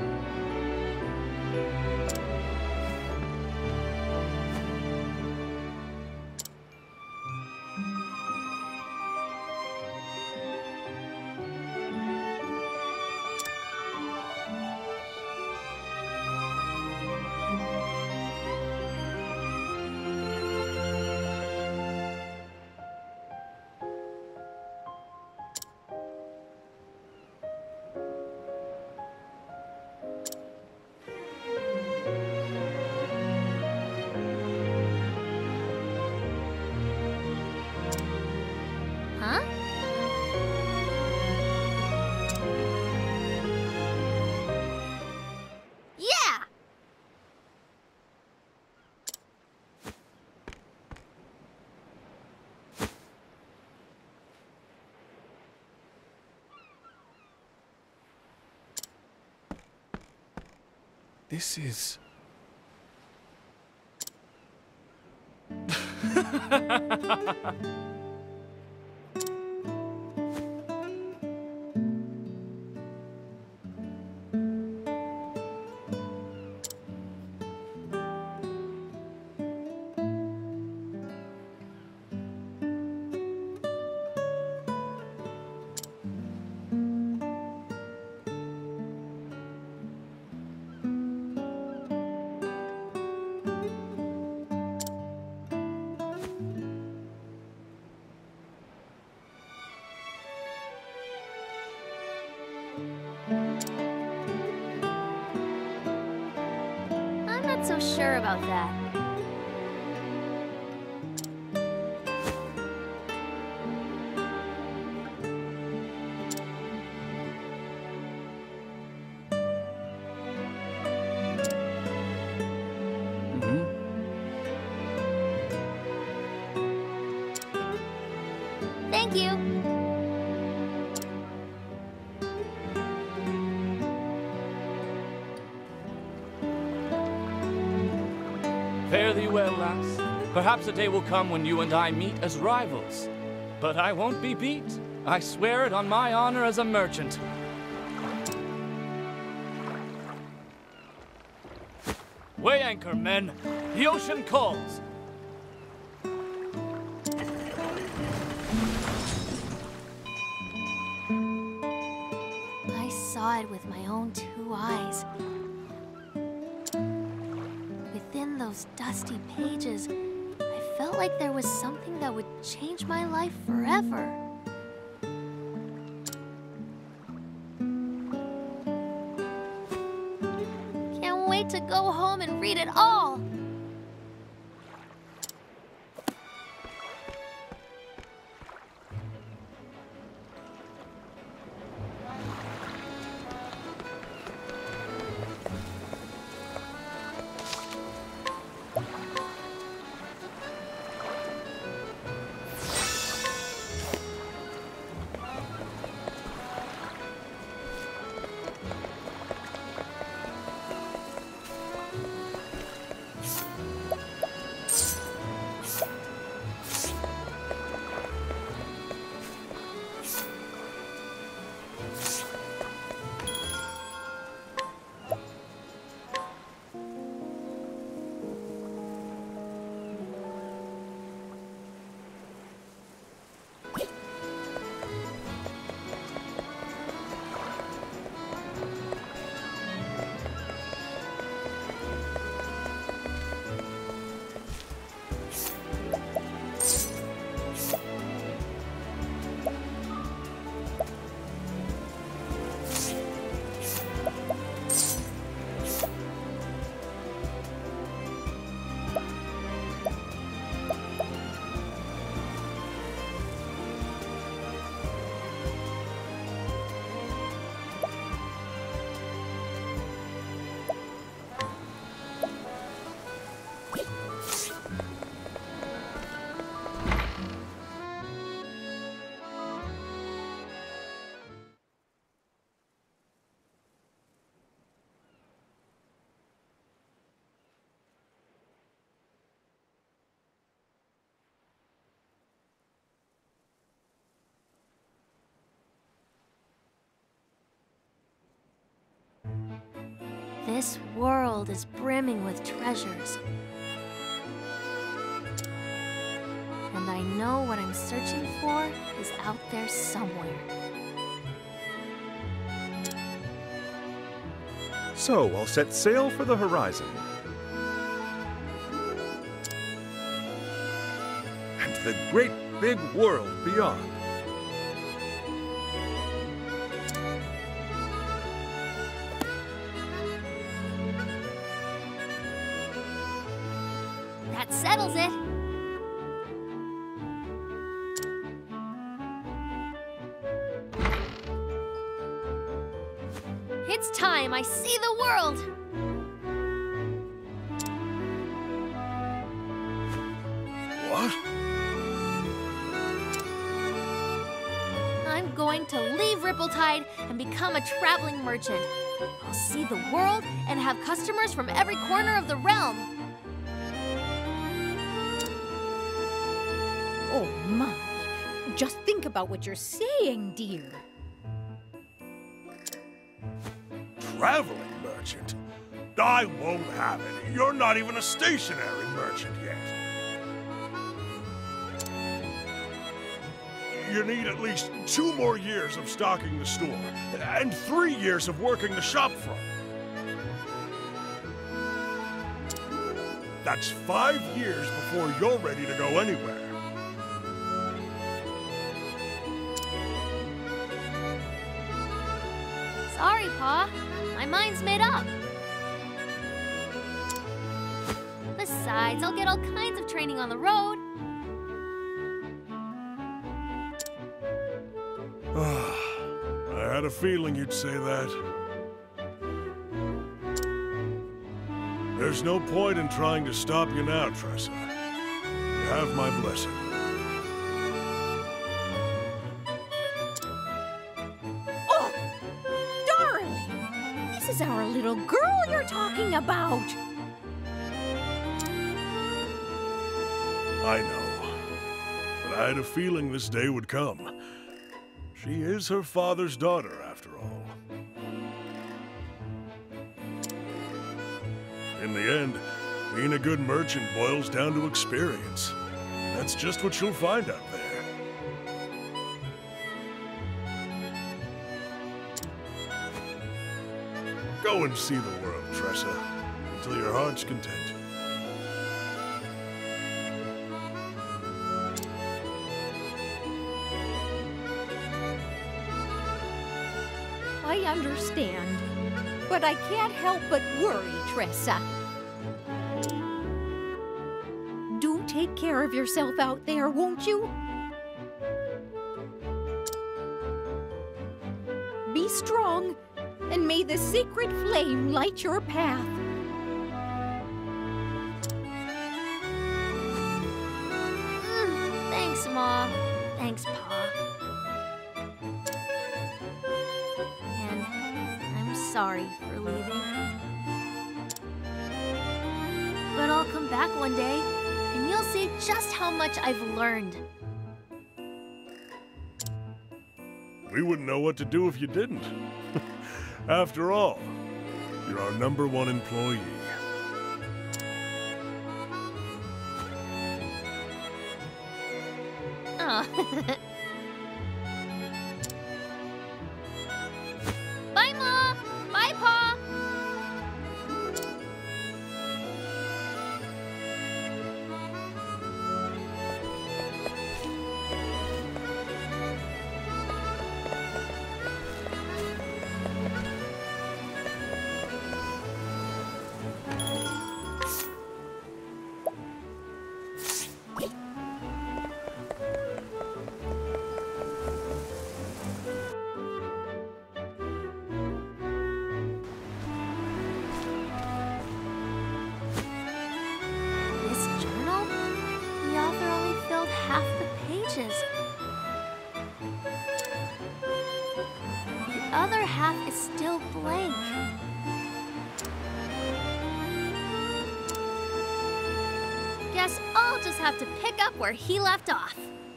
[SPEAKER 4] Huh? Yeah!
[SPEAKER 9] This is...
[SPEAKER 4] I'm not so sure about that. Thank you.
[SPEAKER 9] Fare thee well, lass. Perhaps a day will come when you and I meet as rivals. But I won't be beat. I swear it on my honor as a merchant. Weigh anchor, men. The ocean calls.
[SPEAKER 4] I saw it with my own two eyes. Within those dusty pages, I felt like there was something that would change my life forever. Can't wait to go home and read it all. This world is brimming with treasures. And I know what I'm searching for is out there somewhere.
[SPEAKER 1] So I'll set sail for the horizon. And the great big world beyond.
[SPEAKER 4] That settles it. It's time I see the world!
[SPEAKER 1] What?
[SPEAKER 4] I'm going to leave Rippletide and become a traveling merchant. I'll see the world and have customers from every corner of the realm.
[SPEAKER 6] Oh my. Just think about what you're saying, dear.
[SPEAKER 8] Traveling merchant? I won't have it. You're not even a stationary merchant yet. You need at least two more years of stocking the store, and three years of working the shop front. That's five years before you're ready to go anywhere.
[SPEAKER 4] Sorry, Pa. My mind's made up. Besides, I'll get all kinds of training on the road.
[SPEAKER 8] I had a feeling you'd say that. There's no point in trying to stop you now, Tressa. You have my blessing.
[SPEAKER 6] Oh! Darling! This is our little girl you're talking about!
[SPEAKER 8] I know. But I had a feeling this day would come. She is her father's daughter, after all. In the end, being a good merchant boils down to experience. That's just what you'll find out there. Go and see the world, Tressa, until your heart's content.
[SPEAKER 6] I understand, but I can't help but worry, Tressa. Do take care of yourself out there, won't you? Be strong, and may the secret flame light your path.
[SPEAKER 4] Mm, thanks, Ma. Thanks, Pa. Sorry for leaving. But I'll come back one day, and you'll see just how much I've learned.
[SPEAKER 8] We wouldn't know what to do if you didn't. After all, you're our number one employee.
[SPEAKER 4] Oh. Bye, Ma! Bye, Pa! The other half is still blank. Guess I'll just have to pick up where he left off.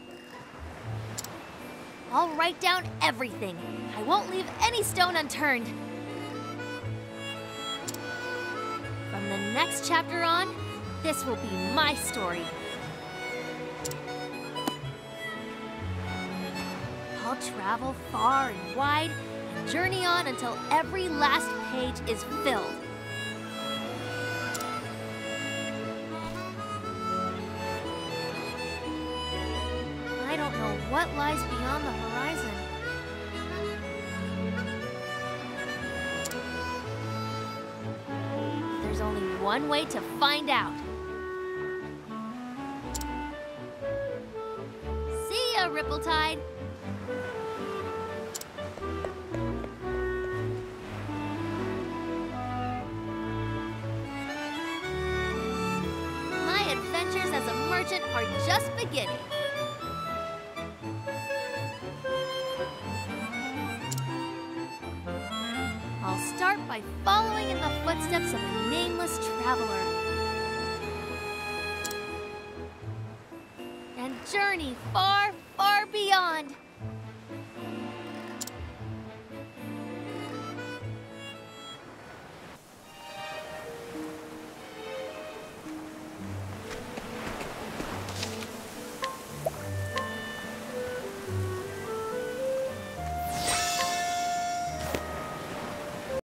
[SPEAKER 4] I'll write down everything. I won't leave any stone unturned. next chapter on, this will be my story. I'll travel far and wide and journey on until every last page is filled. I don't know what lies beyond the horizon. There's only one way to find out. See ya, Rippletide! My adventures as a merchant are just beginning. I'll start by following in the footsteps of a nameless traveler. And journey far, far beyond.